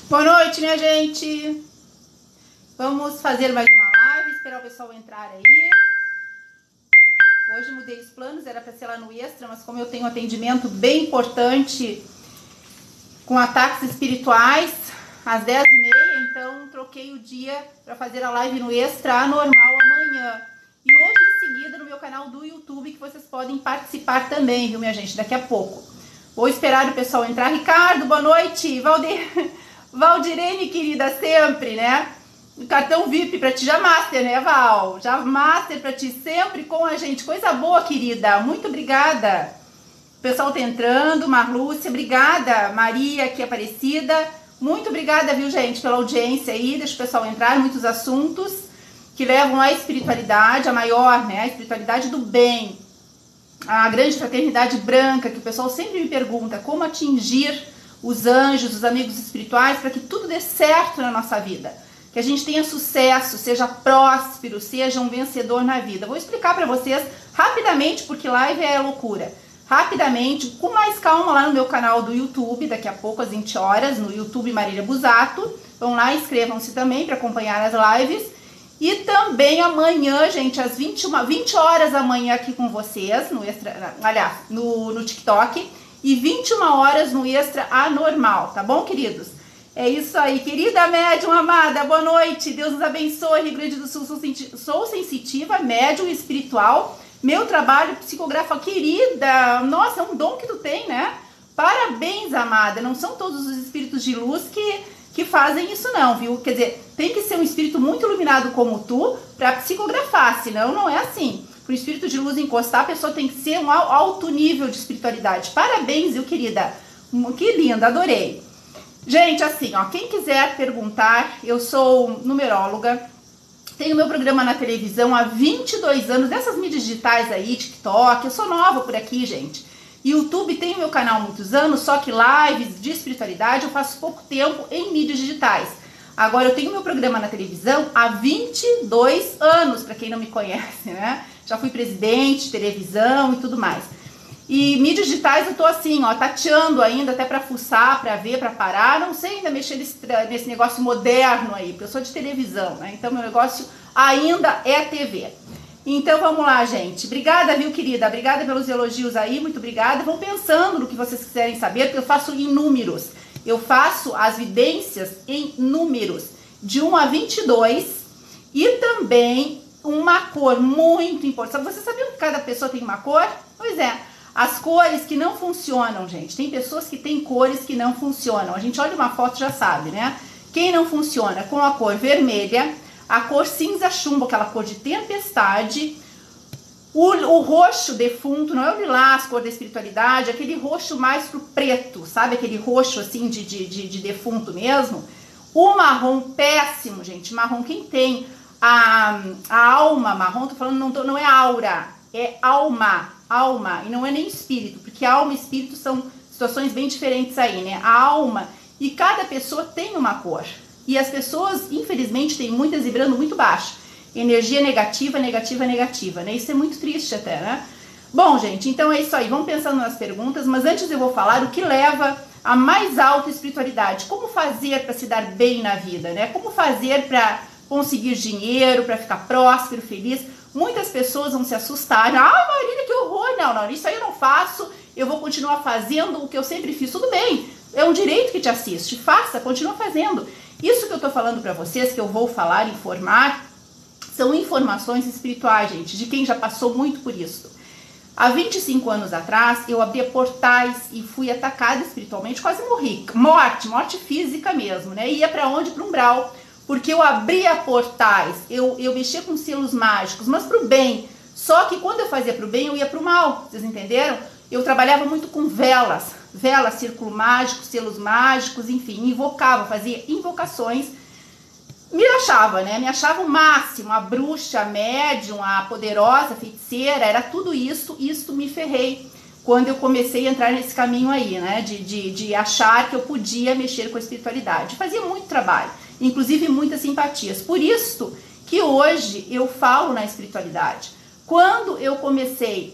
Boa noite, minha gente. Vamos fazer mais uma live, esperar o pessoal entrar aí. Hoje mudei os planos, era para ser lá no Extra, mas como eu tenho um atendimento bem importante com ataques espirituais às 10h30, então troquei o dia para fazer a live no Extra anormal amanhã. E hoje em seguida no meu canal do YouTube, que vocês podem participar também, viu, minha gente, daqui a pouco. Vou esperar o pessoal entrar. Ricardo, boa noite. Valdirene, querida, sempre, né? Cartão VIP pra ti, já Master, né, Val? Já Master pra ti, sempre com a gente. Coisa boa, querida. Muito obrigada. O pessoal tá entrando. Marlúcia, obrigada. Maria, aqui, Aparecida. Muito obrigada, viu, gente, pela audiência aí. Deixa o pessoal entrar. Muitos assuntos que levam à espiritualidade, a maior, né? A espiritualidade do bem. A grande fraternidade branca, que o pessoal sempre me pergunta como atingir os anjos, os amigos espirituais, para que tudo dê certo na nossa vida. Que a gente tenha sucesso, seja próspero, seja um vencedor na vida. Vou explicar para vocês rapidamente, porque live é loucura. Rapidamente, com mais calma lá no meu canal do YouTube, daqui a pouco às 20 horas, no YouTube Marília Busato. Vão lá, inscrevam-se também para acompanhar as lives. E também amanhã, gente, às 20 horas amanhã aqui com vocês, no Extra, aliás, no TikTok, e 21 horas no Extra Anormal, tá bom, queridos? É isso aí, querida médium amada, boa noite, Deus nos abençoe, Rio Grande do Sul, sou sensitiva, médium espiritual, meu trabalho psicografa, querida, nossa, é um dom que tu tem, né? Parabéns, amada, não são todos os espíritos de luz que fazem isso não, viu? Quer dizer, tem que ser um espírito muito iluminado como tu para psicografar, senão não é assim. Para o espírito de luz encostar, a pessoa tem que ser um alto nível de espiritualidade. Parabéns, viu, querida? Que linda, adorei. Gente, assim, ó, quem quiser perguntar, eu sou numeróloga, tenho meu programa na televisão há 22 anos, dessas mídias digitais aí, TikTok, eu sou nova por aqui, gente. YouTube tem o meu canal há muitos anos, só que lives de espiritualidade eu faço pouco tempo em mídias digitais. Agora eu tenho meu programa na televisão há 22 anos, para quem não me conhece, né? Já fui presidente de televisão e tudo mais. E mídias digitais eu tô assim, ó, tateando ainda, até para fuçar, para ver, para parar. Não sei ainda mexer nesse negócio moderno aí, porque eu sou de televisão, né? Então meu negócio ainda é TV. Então vamos lá, gente. Obrigada, viu, querida? Obrigada pelos elogios aí, muito obrigada. Vão pensando no que vocês quiserem saber, porque eu faço em números. Eu faço as vidências em números, de 1 a 22, e também uma cor muito importante. Você sabia que cada pessoa tem uma cor? Pois é. As cores que não funcionam, gente. Tem pessoas que têm cores que não funcionam. A gente olha uma foto e já sabe, né? Quem não funciona com a cor vermelha, a cor cinza chumbo, aquela cor de tempestade, o roxo defunto, não é o lilás, cor da espiritualidade, aquele roxo mais pro preto, sabe? Aquele roxo assim de defunto mesmo. O marrom péssimo, gente. Marrom, quem tem a alma marrom, tô falando, não é aura, é alma, e não é nem espírito, porque alma e espírito são situações bem diferentes aí, né? A alma, e cada pessoa tem uma cor, e as pessoas, infelizmente, tem muitas vibrando muito baixo, energia negativa, negativa, negativa, né? Isso é muito triste até, né? Bom, gente, então é isso aí, vamos pensando nas perguntas, mas antes eu vou falar o que leva a mais alta espiritualidade, como fazer para se dar bem na vida, né? Como fazer para conseguir dinheiro, para ficar próspero, feliz. Muitas pessoas vão se assustar. Ah, Marília, que horror. Não, isso aí eu não faço. Eu vou continuar fazendo o que eu sempre fiz. Tudo bem, é um direito que te assiste. Faça, continua fazendo. Isso que eu tô falando para vocês, que eu vou falar, informar, são informações espirituais, gente, de quem já passou muito por isso. Há 25 anos atrás, eu abria portais e fui atacada espiritualmente, quase morri. Morte física mesmo, né? Ia para onde? Para umbral. Porque eu abria portais, eu mexia com selos mágicos, mas pro bem. Só que quando eu fazia pro bem, eu ia pro mal, vocês entenderam? Eu trabalhava muito com velas, círculo mágico, selos mágicos, enfim, invocava, fazia invocações. Me achava, né? Me achava o máximo, a bruxa, a médium, a poderosa, a feiticeira, era tudo isso, isto me ferrei. Quando eu comecei a entrar nesse caminho aí, né? De achar que eu podia mexer com a espiritualidade. Fazia muito trabalho. Inclusive muitas simpatias. Por isso que hoje eu falo na espiritualidade. Quando eu comecei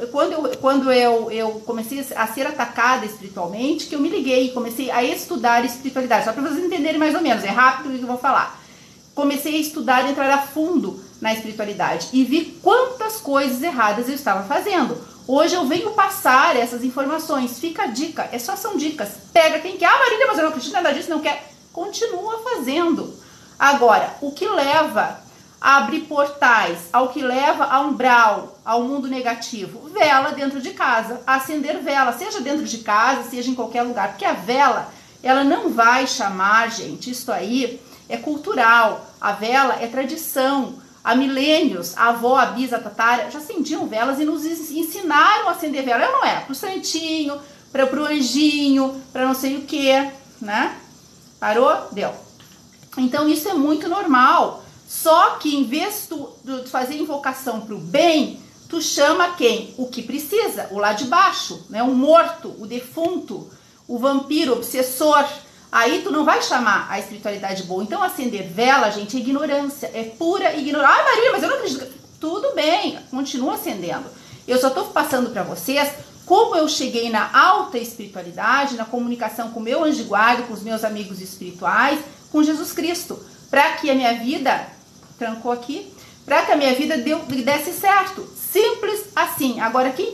a ser atacada espiritualmente, que eu me liguei e comecei a estudar espiritualidade. Só para vocês entenderem mais ou menos, é rápido o que eu vou falar. Comecei a estudar e entrar a fundo na espiritualidade e vi quantas coisas erradas eu estava fazendo. Hoje eu venho passar essas informações. Fica a dica, só são dicas. Pega quem quer. Ah, Marília, mas eu não acredito em nada disso, não quer. Continua fazendo. Agora, o que leva a abrir portais, ao que leva a umbral, ao mundo negativo? Vela dentro de casa, acender vela, seja dentro de casa, seja em qualquer lugar, porque a vela, ela não vai chamar, gente, isso aí é cultural, a vela é tradição. Há milênios, a avó, a bisa, a tatara já acendiam velas e nos ensinaram a acender vela. Eu não é, pro santinho, pro anjinho, para não sei o que, né? Parou? Deu. Então isso é muito normal. Só que em vez de fazer invocação para o bem, tu chama quem? O que precisa, o lá de baixo, né? O morto, o defunto, o vampiro, o obsessor. Aí tu não vai chamar a espiritualidade boa. Então acender vela, gente, é ignorância, é pura ignorância. Ah, Maria, mas eu não acredito. Tudo bem, continua acendendo. Eu só estou passando para vocês como eu cheguei na alta espiritualidade, na comunicação com o meu anjo de guarda, com os meus amigos espirituais, com Jesus Cristo, para que a minha vida, trancou aqui, para que a minha vida desse certo. Simples assim. Agora, quem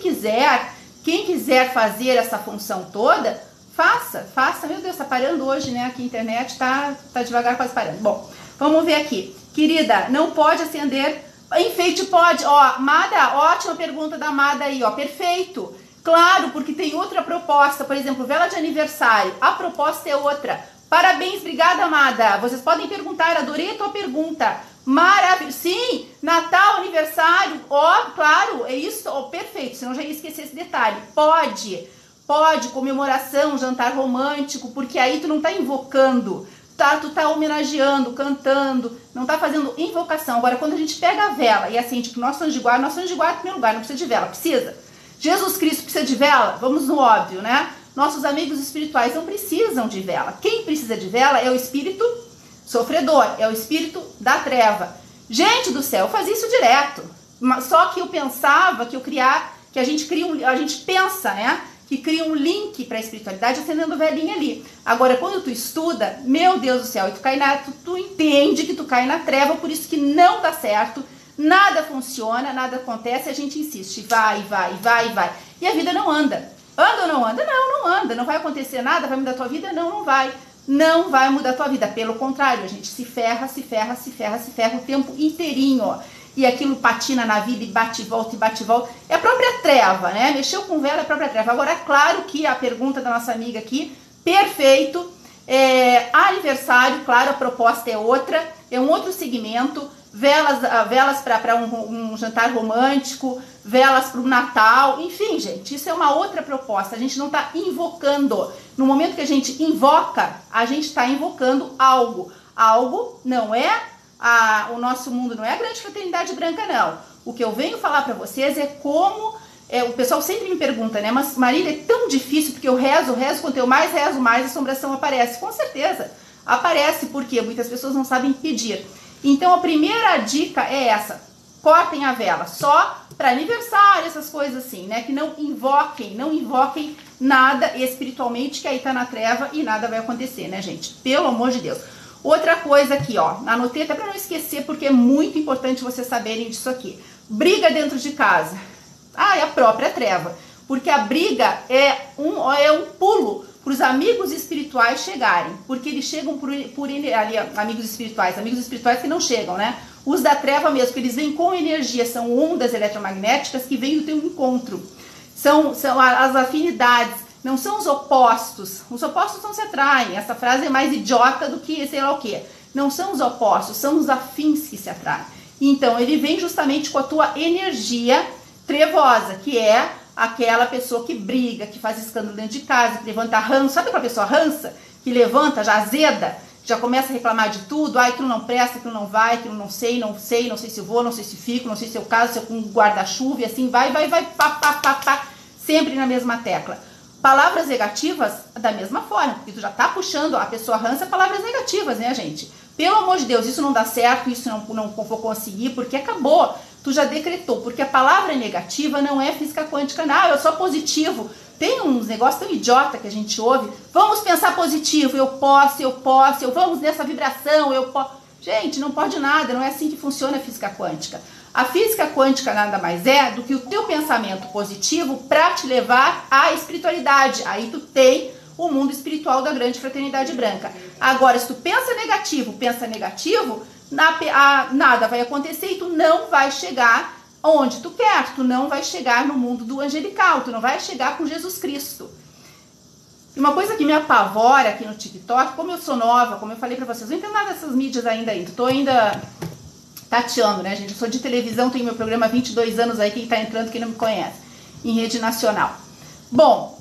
quiser fazer essa função toda, faça. Meu Deus, tá parando hoje, né? Aqui a internet tá devagar, quase parando. Bom, vamos ver aqui. Querida, não pode acender... Enfeite pode. Ó, Mada, ótima pergunta da Mada aí, ó. Perfeito. Claro, porque tem outra proposta. Por exemplo, vela de aniversário. A proposta é outra. Parabéns, obrigada, Amada. Vocês podem perguntar, adorei a tua pergunta. Maravilhoso. Sim, Natal, aniversário, ó, claro, é isso, ó, perfeito, senão já ia esquecer esse detalhe. Pode, comemoração, jantar romântico, porque aí tu não tá invocando, tu tá homenageando, cantando, não tá fazendo invocação. Agora, quando a gente pega a vela e acende pro nosso anjo de guarda em primeiro lugar, não precisa de vela, precisa. Jesus Cristo precisa de vela? Vamos no óbvio, né? Nossos amigos espirituais não precisam de vela. Quem precisa de vela é o espírito sofredor, é o espírito da treva. Gente do céu, eu fazia isso direto. Só que eu pensava que a gente pensa, né? Que cria um link para a espiritualidade acendendo velinha ali. Agora, quando tu estuda, meu Deus do céu, e tu entende que tu cai na treva, por isso que não dá certo, nada funciona, nada acontece, a gente insiste, vai. E a vida não anda. Anda ou não anda? Não anda. Não vai acontecer nada, vai mudar a tua vida? Não vai. Não vai mudar a tua vida. Pelo contrário, a gente se ferra o tempo inteirinho, ó. E aquilo patina na vida e bate e volta. É a própria treva, né? Mexeu com vela, é a própria treva. Agora, é claro que a pergunta da nossa amiga aqui, perfeito. Aniversário, claro, a proposta é outra. É um outro segmento. Velas para um jantar romântico, velas para o Natal, enfim, gente, isso é uma outra proposta. A gente não está invocando. No momento que a gente invoca, a gente está invocando algo. Algo não é o nosso mundo, não é a grande fraternidade branca, não. O que eu venho falar para vocês é como... o pessoal sempre me pergunta, né? Mas Marília, é tão difícil, porque eu rezo, quanto eu mais rezo, mais a assombração aparece. Com certeza, aparece, porque muitas pessoas não sabem pedir. Então a primeira dica é essa: cortem a vela só para aniversário, essas coisas assim, né? Que não invoquem nada espiritualmente, que aí tá na treva e nada vai acontecer, né, gente? Pelo amor de Deus. Outra coisa aqui, ó, anotei até para não esquecer, porque é muito importante vocês saberem disso aqui. Briga dentro de casa. É a própria treva, porque a briga é um pulo para os amigos espirituais chegarem, porque eles chegam ali, amigos espirituais que não chegam, né? Os da treva mesmo, que eles vêm com energia, são ondas eletromagnéticas que vêm do teu encontro, são as afinidades, não são os opostos não se atraem, essa frase é mais idiota do que sei lá o que, não são os opostos, são os afins que se atraem. Então ele vem justamente com a tua energia trevosa, que é aquela pessoa que briga, que faz escândalo dentro de casa, que levanta ranço. Sabe aquela pessoa rança? Que levanta, já azeda, já começa a reclamar de tudo. Aquilo não presta, aquilo não vai, aquilo não sei se eu vou, não sei se fico, não sei se eu caso, se eu com guarda-chuva, e assim vai, pá, sempre na mesma tecla. Palavras negativas, da mesma forma, porque tu já tá puxando a pessoa rança, palavras negativas, né, gente? Pelo amor de Deus, isso não dá certo, isso não vou conseguir, porque acabou. tu já decretou, porque a palavra negativa não é física quântica, não, eu sou positivo. Tem uns negócios tão idiota que a gente ouve, vamos pensar positivo, eu posso, vamos nessa vibração, eu posso. Gente, não pode nada, não é assim que funciona a física quântica. A física quântica nada mais é do que o teu pensamento positivo para te levar à espiritualidade. Aí tu tem o mundo espiritual da grande fraternidade branca. Agora, se tu pensa negativo, nada vai acontecer e tu não vai chegar onde tu quer, tu não vai chegar no mundo do angelical, tu não vai chegar com Jesus Cristo. E uma coisa que me apavora aqui no TikTok, como eu sou nova, como eu falei pra vocês, não entendo nada dessas mídias ainda, tô ainda tateando, né, gente? Eu sou de televisão, tenho meu programa há 22 anos aí, quem tá entrando, quem não me conhece, em rede nacional. Bom,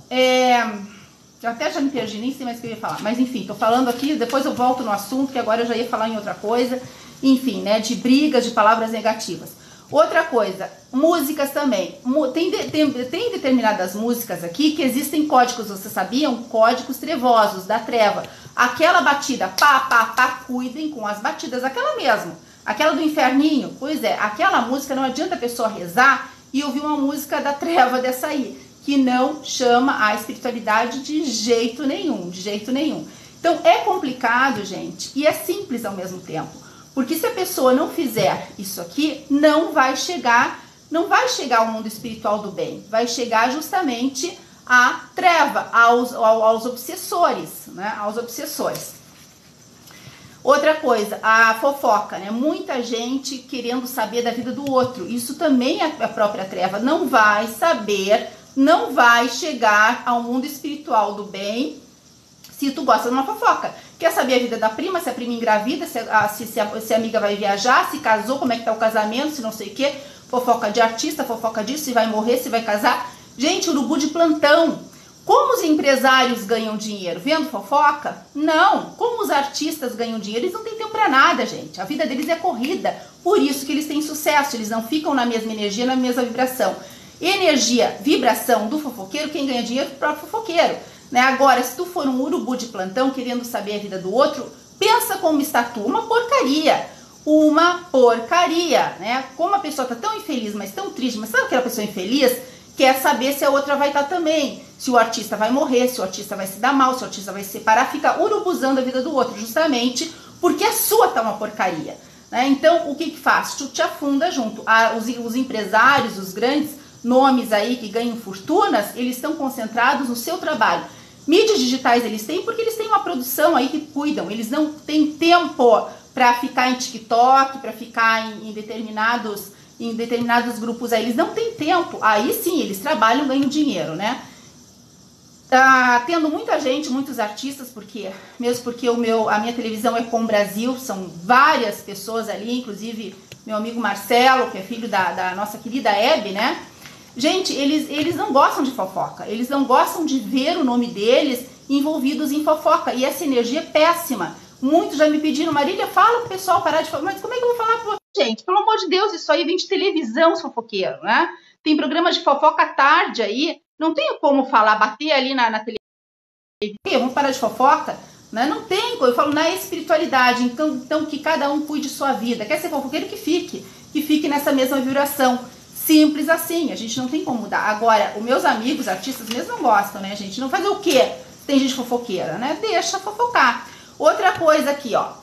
eu até já me perdi, nem sei mais o que eu ia falar, mas enfim, tô falando aqui, depois eu volto no assunto, que agora eu já ia falar em outra coisa, enfim, né, de brigas, de palavras negativas. Outra coisa, músicas também. Tem determinadas músicas aqui que existem códigos, vocês sabiam? Códigos trevosos, da treva. Aquela batida, pá, pá, pá, cuidem com as batidas, aquela mesmo. Aquela do inferninho, pois é, aquela música não adianta a pessoa rezar e ouvir uma música da treva dessa aí, que não chama a espiritualidade de jeito nenhum, de jeito nenhum. Então é complicado, gente, e é simples ao mesmo tempo. Porque se a pessoa não fizer isso aqui, não vai chegar ao mundo espiritual do bem. Vai chegar justamente à treva, aos obsessores, né? Aos obsessores. Outra coisa, a fofoca, né? Muita gente querendo saber da vida do outro. Isso também é a própria treva. Não vai saber, não vai chegar ao mundo espiritual do bem se tu gosta de uma fofoca. Quer saber a vida da prima, se a prima engravida, se a amiga vai viajar, se casou, como é que tá o casamento, se não sei o que, fofoca de artista, fofoca disso, se vai morrer, se vai casar. Gente, urubu de plantão. Como os empresários ganham dinheiro? Vendo fofoca? Não. Como os artistas ganham dinheiro? Eles não têm tempo pra nada, gente. A vida deles é corrida. Por isso que eles têm sucesso. Eles não ficam na mesma energia, na mesma vibração. Energia, vibração do fofoqueiro, quem ganha dinheiro é o próprio fofoqueiro. Né? Agora, se tu for um urubu de plantão querendo saber a vida do outro, pensa como está tu, uma porcaria, né? Como a pessoa tá tão infeliz, mas tão triste, mas sabe aquela pessoa infeliz? Quer saber se a outra vai estar também, se o artista vai morrer, se o artista vai se dar mal, se o artista vai se separar, fica urubuzando a vida do outro, justamente porque a sua tá uma porcaria. Né? Então, o que faz? Tu te afunda junto. Os empresários, os grandes nomes aí que ganham fortunas, eles estão concentrados no seu trabalho. Mídias digitais eles têm porque eles têm uma produção aí que cuidam, eles não têm tempo para ficar em TikTok, para ficar em determinados grupos aí, eles não têm tempo, aí sim, eles trabalham, ganham dinheiro, né? Tá tendo muita gente, muitos artistas, mesmo porque a minha televisão é Com Brasil, são várias pessoas ali, inclusive meu amigo Marcelo, que é filho da nossa querida Hebe, né? Gente, eles não gostam de fofoca, eles não gostam de ver o nome deles envolvidos em fofoca, e essa energia é péssima. Muitos já me pediram, Marília, fala pro pessoal parar de fofoca, mas como é que eu vou falar pro gente? Pelo amor de Deus, isso aí vem de televisão, fofoqueiro, né? Tem programas de fofoca à tarde aí, não tenho como falar, bater ali na televisão, vamos parar de fofoca, né? Não tem, eu falo na espiritualidade, então que cada um cuide de sua vida, quer ser fofoqueiro que fique nessa mesma vibração. Simples assim, a gente não tem como mudar. Agora, os meus amigos, artistas mesmo não gostam, né, gente? Não fazer o quê? Tem gente fofoqueira, né? Deixa fofocar. Outra coisa aqui, ó.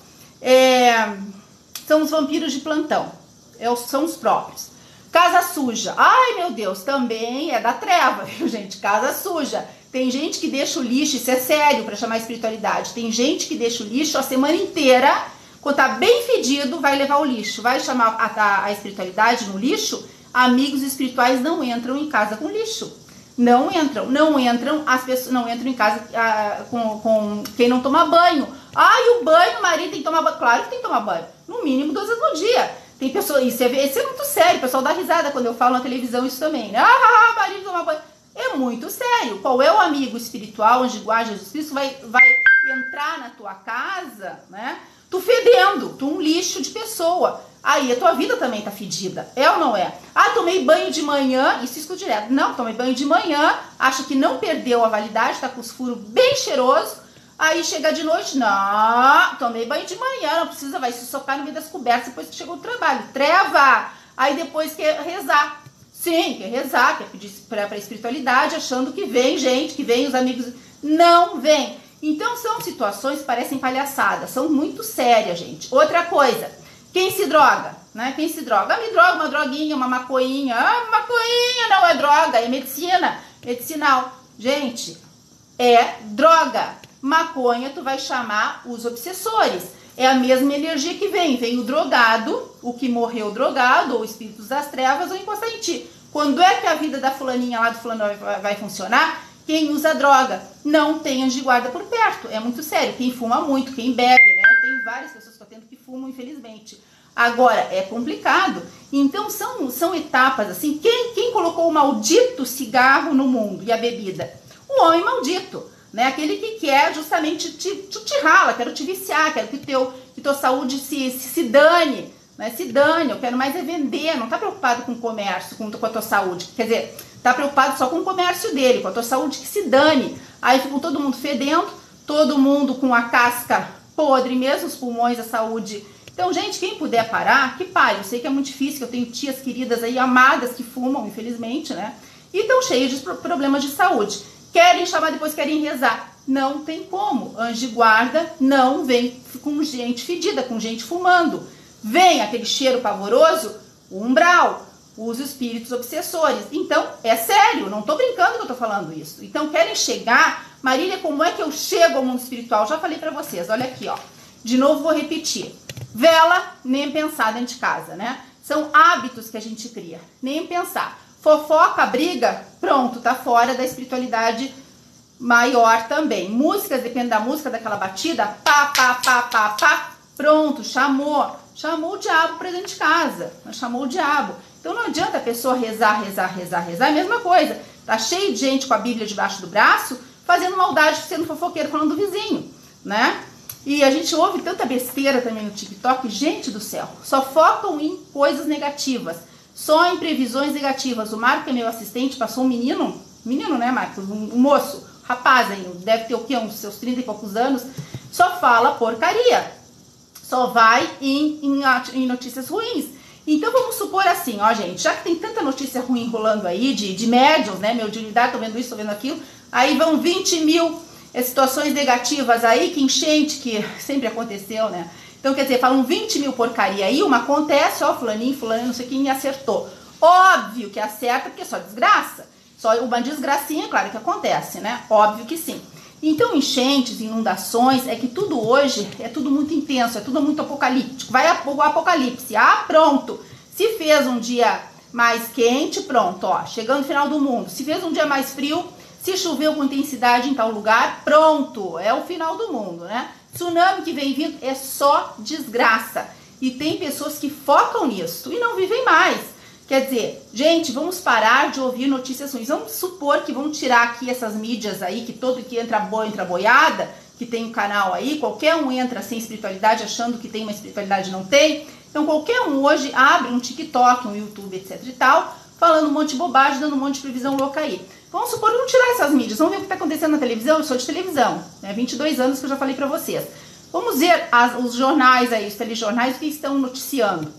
São os vampiros de plantão. São os próprios. Casa suja. Ai, meu Deus, também é da treva, viu, gente? Casa suja. Tem gente que deixa o lixo, isso é sério pra chamar espiritualidade. Tem gente que deixa o lixo a semana inteira, quando tá bem fedido, vai levar o lixo. Vai chamar a espiritualidade no lixo. Amigos espirituais não entram em casa com lixo. Não entram, as pessoas não entram em casa com quem não toma banho. E o banho, marido, tem que tomar banho. Claro que tem que tomar banho. No mínimo 2 vezes no dia. Tem pessoas, isso é muito sério, o pessoal dá risada quando eu falo na televisão isso também. Né? Marido, tomar banho. É muito sério. Qual é o amigo espiritual, onde igual Jesus Cristo vai entrar na tua casa, né? Tu fedendo, tu um lixo de pessoa. Aí a tua vida também tá fedida, é ou não é? Tomei banho de manhã, isso escuto direto. Não, tomei banho de manhã, acha que não perdeu a validade, tá com os furos bem cheiroso. Aí chega de noite, não, tomei banho de manhã, não precisa, vai se socar no meio das cobertas depois que chegou do trabalho. Treva! Aí depois quer rezar. Sim, quer rezar, quer pedir para a espiritualidade, achando que vem gente, que vem os amigos. Não vem. Então são situações que parecem palhaçadas, são muito sérias, gente. Outra coisa, quem se droga, né? Quem se droga? Ah, me droga, uma droguinha, uma maconhinha. Ah, maconhinha não é droga, é medicina, medicinal. Gente, é droga. Maconha tu vai chamar os obsessores. É a mesma energia que vem o drogado, o que morreu drogado, ou espíritos das trevas, vão encostar em ti. Quando é que a vida da fulaninha lá do fulano vai funcionar? Quem usa droga não tem anjo de guarda por perto, é muito sério. Quem fuma muito, quem bebe, né? Eu tenho várias pessoas que eu atendo que fumam, infelizmente. Agora, é complicado. Então, são etapas assim. Quem colocou o maldito cigarro no mundo e a bebida? O homem maldito, né? Aquele que quer justamente te rala, quero te viciar, quero que tua saúde se dane, né? Se dane, eu quero mais é vender, não tá preocupado com o comércio, com a tua saúde. Quer dizer, tá preocupado só com o comércio dele, com a tua saúde, que se dane. Aí ficam todo mundo fedendo, todo mundo com a casca podre mesmo, os pulmões, a saúde. Então, gente, quem puder parar, que pare. Eu sei que é muito difícil, que eu tenho tias queridas aí, amadas, que fumam, infelizmente, né? E estão cheias de problemas de saúde. Querem chamar, depois querem rezar. Não tem como. Anjo de guarda não vem com gente fedida, com gente fumando. Vem aquele cheiro pavoroso, o umbral, os espíritos obsessores. Então, é sério, não tô brincando que eu tô falando isso. Então, querem chegar... Marília, como é que eu chego ao mundo espiritual? Já falei pra vocês, olha aqui, ó. De novo, vou repetir. Vela, nem pensar dentro de casa, né? São hábitos que a gente cria, nem pensar. Fofoca, briga, pronto, tá fora da espiritualidade maior também. Músicas, depende da música, daquela batida, pá, pronto, chamou o diabo pra dentro de casa, chamou o diabo. Então não adianta a pessoa rezar, é a mesma coisa. Tá cheio de gente com a Bíblia debaixo do braço, fazendo maldade, sendo fofoqueiro, falando do vizinho, né? E a gente ouve tanta besteira também no TikTok, gente do céu, só focam em coisas negativas, só em previsões negativas. O Marco, que é meu assistente, passou um menino, né, Marcos? Um moço, rapaz aí, deve ter o quê? Uns seus 30 e poucos anos, só fala porcaria, só vai em notícias ruins. Então vamos supor assim, ó, gente, já que tem tanta notícia ruim rolando aí, de médiums, né, mediunidade, tô vendo isso, tô vendo aquilo, aí vão 20 mil situações negativas aí, que enchente, que sempre aconteceu, né? Então, quer dizer, falam 20 mil porcaria aí, uma acontece, ó, fulaninho, não sei quem acertou. Óbvio que acerta, porque é só desgraça. Só uma desgracinha, claro que acontece, né? Óbvio que sim. Então, enchentes, inundações, é que tudo hoje é tudo muito intenso, é tudo muito apocalíptico. Vai o apocalipse. Ah, pronto. Se fez um dia mais quente, pronto, ó, chegando no final do mundo. Se fez um dia mais frio, se choveu com intensidade em tal lugar, pronto, é o final do mundo, né? Tsunami que vem vindo é só desgraça. E tem pessoas que focam nisso e não vivem mais. Quer dizer, gente, vamos parar de ouvir notícias ruins. Vamos supor que vão tirar aqui essas mídias aí, que todo que entra boi, entra boiada, que tem um canal aí, qualquer um entra sem espiritualidade, achando que tem uma espiritualidade e não tem. Então qualquer um hoje abre um TikTok, um YouTube, etc e tal, falando um monte de bobagem, dando um monte de previsão louca aí. Vamos supor, vamos tirar essas mídias, vamos ver o que está acontecendo na televisão. Eu sou de televisão, né? 22 anos que eu já falei para vocês. Vamos ver os jornais aí, os telejornais, o que estão noticiando.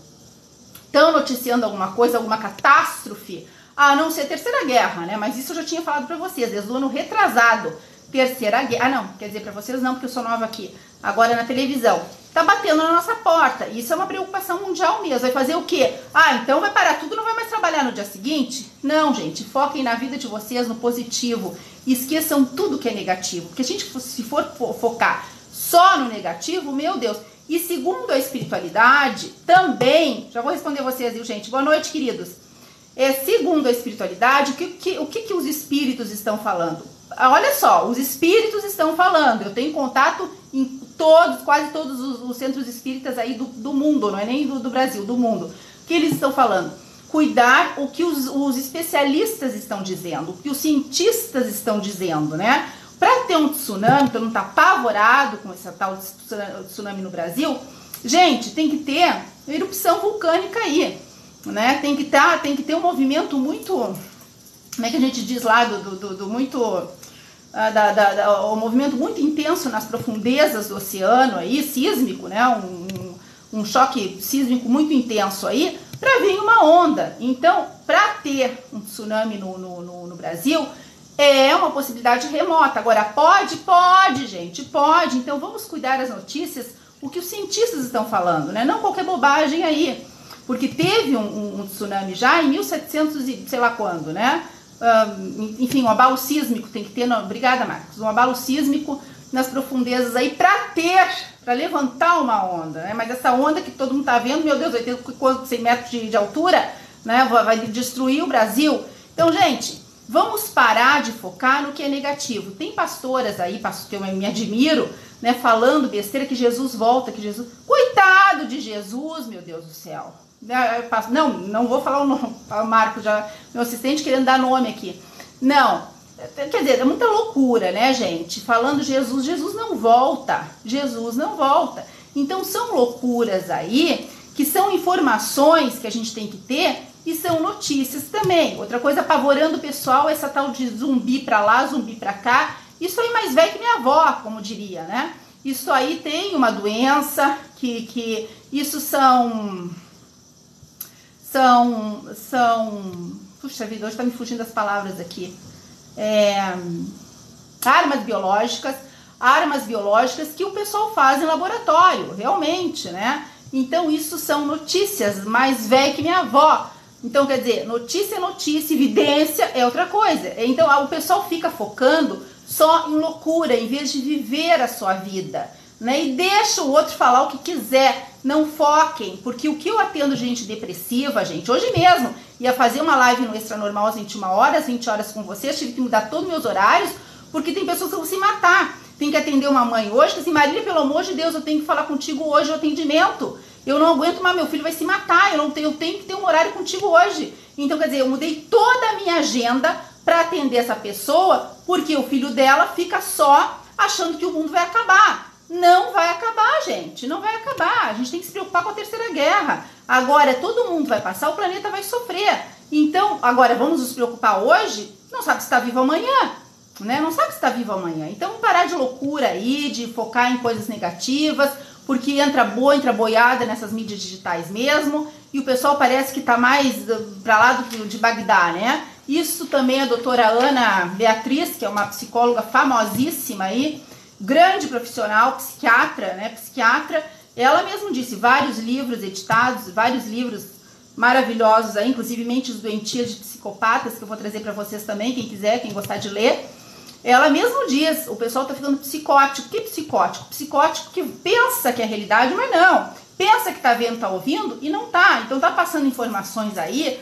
Estão noticiando alguma coisa, alguma catástrofe? A não ser Terceira Guerra, né? Mas isso eu já tinha falado para vocês, desde o ano retrasado. Terceira Guerra, não, quer dizer para vocês não, porque eu sou nova aqui. Agora na televisão. Tá batendo na nossa porta. Isso é uma preocupação mundial mesmo. Vai fazer o quê? Ah, então vai parar tudo, não vai mais trabalhar no dia seguinte? Não, gente, foquem na vida de vocês, no positivo. E esqueçam tudo que é negativo. Porque a gente, se for focar só no negativo, meu Deus. E segundo a espiritualidade, também, já vou responder vocês, viu, gente? Boa noite, queridos. Segundo a espiritualidade, o que os espíritos estão falando? Olha só, os espíritos estão falando. Eu tenho contato em quase todos os centros espíritas aí do mundo, não é nem do Brasil, do mundo. O que eles estão falando? Cuidar o que os especialistas estão dizendo, o que os cientistas estão dizendo, né? Para ter um tsunami, todo mundo está apavorado com essa tal tsunami no Brasil, gente, tem que ter erupção vulcânica aí, né? Tem que ter um movimento muito, como é que a gente diz lá, um movimento muito intenso nas profundezas do oceano aí, sísmico, né? Um choque sísmico muito intenso aí, para vir uma onda. Então, para ter um tsunami no Brasil, é uma possibilidade remota. Agora, pode, gente, pode. Então, vamos cuidar das notícias, o que os cientistas estão falando, né? Não qualquer bobagem aí. Porque teve um tsunami já em 1700 e sei lá quando, né? Enfim, um abalo sísmico tem que ter... Obrigada, Marcos. Um abalo sísmico nas profundezas aí para levantar uma onda, né? Mas essa onda que todo mundo tá vendo, meu Deus, vai ter 100 metros de altura, né? Vai destruir o Brasil. Então, gente, vamos parar de focar no que é negativo. Tem pastoras aí, que eu me admiro, né? Falando besteira que Jesus volta, que Jesus... Coitado de Jesus, meu Deus do céu. Não vou falar o nome, o Marcos, já, meu assistente querendo dar nome aqui. Não, quer dizer, é muita loucura, né, gente? Falando Jesus não volta, Jesus não volta. Então são loucuras aí, que são informações que a gente tem que ter e são notícias também. Outra coisa apavorando o pessoal, essa tal de zumbi pra lá, zumbi pra cá. Isso aí mais velho que minha avó, como diria, né? Isso aí tem uma doença, que isso são... Puxa vida, hoje tá me fugindo as palavras aqui. Armas biológicas que o pessoal faz em laboratório, realmente, né? Então, isso são notícias mais velhas que minha avó. Então, quer dizer, notícia é notícia, evidência é outra coisa. Então, o pessoal fica focando só em loucura, em vez de viver a sua vida, né? E deixa o outro falar o que quiser. Não foquem, porque o que eu atendo gente depressiva, gente, hoje mesmo, ia fazer uma live no Extra Normal às 21 horas, 20 horas com vocês, tive que mudar todos os meus horários, porque tem pessoas que vão se matar. Tem que atender uma mãe hoje, que assim, Marília, pelo amor de Deus, eu tenho que falar contigo hoje o atendimento. Eu não aguento mais, meu filho vai se matar, eu tenho que ter um horário contigo hoje. Então, quer dizer, eu mudei toda a minha agenda para atender essa pessoa, porque o filho dela fica só achando que o mundo vai acabar. Não vai acabar, gente, não vai acabar. A gente tem que se preocupar com a terceira guerra. Agora, todo mundo vai passar, o planeta vai sofrer. Então, agora, vamos nos preocupar hoje? Não sabe se está vivo amanhã, né? Não sabe se está vivo amanhã. Então, vamos parar de loucura aí, de focar em coisas negativas, porque entra boiada nessas mídias digitais mesmo, e o pessoal parece que está mais para lá de Bagdá, né? Isso também a doutora Ana Beatriz, que é uma psicóloga famosíssima aí, grande profissional, psiquiatra, né? Psiquiatra, ela mesma disse, vários livros editados, vários livros maravilhosos aí, inclusive Mentes Doentias de Psicopatas, que eu vou trazer para vocês também, quem quiser, quem gostar de ler. Ela mesmo diz, o pessoal tá ficando psicótico. Que psicótico? Psicótico que pensa que é realidade, mas não. Pensa que tá vendo, tá ouvindo e não tá. Então tá passando informações aí,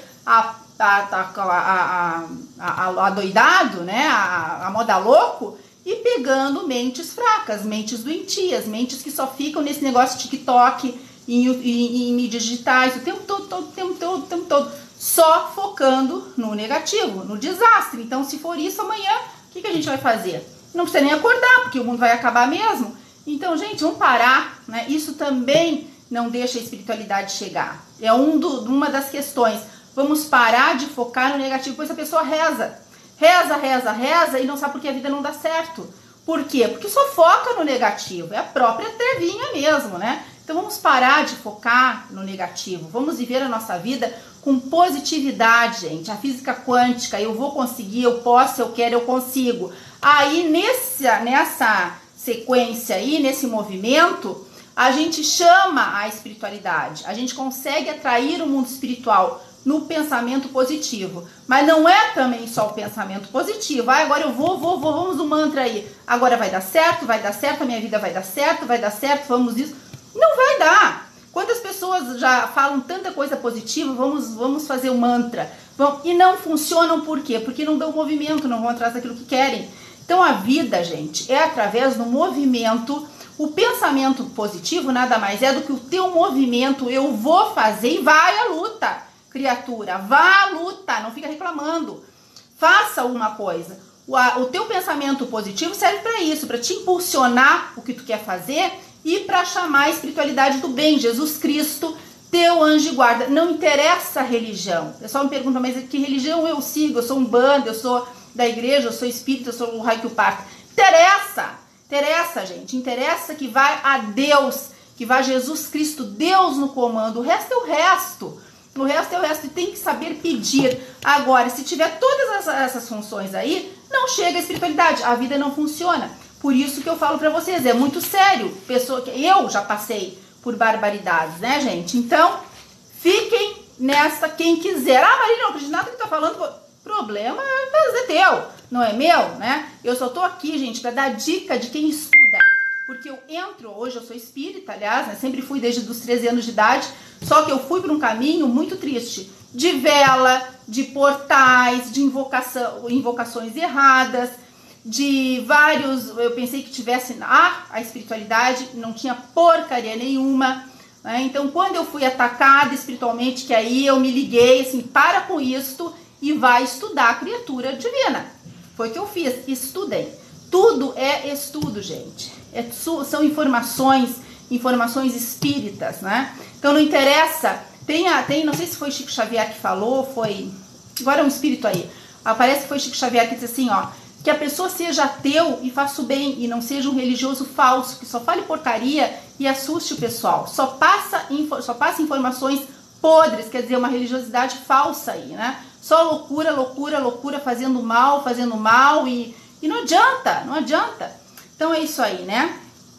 doidado, né? A moda louco, e pegando mentes fracas, mentes doentias, mentes que só ficam nesse negócio de TikTok, em mídias digitais, o tempo todo, só focando no negativo, no desastre. Então, se for isso amanhã, o que a gente vai fazer? Não precisa nem acordar, porque o mundo vai acabar mesmo. Então, gente, vamos parar, né? Isso também não deixa a espiritualidade chegar. É uma das questões. Vamos parar de focar no negativo, pois a pessoa reza e não sabe por que a vida não dá certo. Por quê? Porque só foca no negativo, é a própria trevinha mesmo, né? Então vamos parar de focar no negativo, vamos viver a nossa vida com positividade, gente. A física quântica, eu vou conseguir, eu posso, eu quero, eu consigo. Aí nessa sequência aí, nesse movimento, a gente chama a espiritualidade, a gente consegue atrair o mundo espiritual no pensamento positivo, mas não é também só o pensamento positivo. Agora eu vamos no mantra aí, agora vai dar certo, a minha vida vai dar certo, vamos isso. Não vai dar. Quantas pessoas já falam tanta coisa positiva, vamos fazer o mantra, e não funcionam, por quê? Porque não dão movimento, não vão atrás daquilo que querem. Então a vida, gente, é através do movimento. O pensamento positivo nada mais é do que o teu movimento. Eu vou fazer e vai à luta. Criatura, vá à luta, não fica reclamando. Faça uma coisa. O teu pensamento positivo serve para isso, para te impulsionar o que tu quer fazer e para chamar a espiritualidade do bem, Jesus Cristo, teu anjo de guarda. Não interessa a religião. O pessoal me pergunta, mas que religião eu sigo? Eu sou umbanda, eu sou da igreja, eu sou espírita, eu sou o raio que o parta. Interessa, gente. Interessa que vai a Deus, que vai Jesus Cristo, Deus no comando. O resto é o resto. O resto é o resto e tem que saber pedir. Agora, se tiver todas essas funções aí, não chega a espiritualidade, a vida não funciona. Por isso que eu falo pra vocês, é muito sério. Pessoa que eu já passei por barbaridades, né, gente? Então, fiquem nessa quem quiser. Ah, Marília, não acredito nada que tá falando. Problema é teu, não é meu, né? Eu só tô aqui, gente, pra dar dica de quem estuda. Porque eu entro, hoje eu sou espírita, aliás, né? Sempre fui desde os 13 anos de idade, só que eu fui por um caminho muito triste. De vela, de portais, de invocações erradas, de vários, eu pensei que tivesse a espiritualidade, não tinha porcaria nenhuma, né? Então quando eu fui atacada espiritualmente, que aí eu me liguei assim, para com isto e vai estudar a criatura divina. Foi o que eu fiz, estudem. Tudo é estudo, gente. São informações espíritas, né? Então não interessa, tem, não sei se foi Chico Xavier que falou, agora é um espírito aí, parece que foi Chico Xavier que disse assim, ó, que a pessoa seja ateu e faça o bem, e não seja um religioso falso, que só fale porcaria e assuste o pessoal. Só passa informações podres, quer dizer, uma religiosidade falsa aí, né? Só loucura, loucura, loucura, fazendo mal e não adianta. Então é isso aí, né?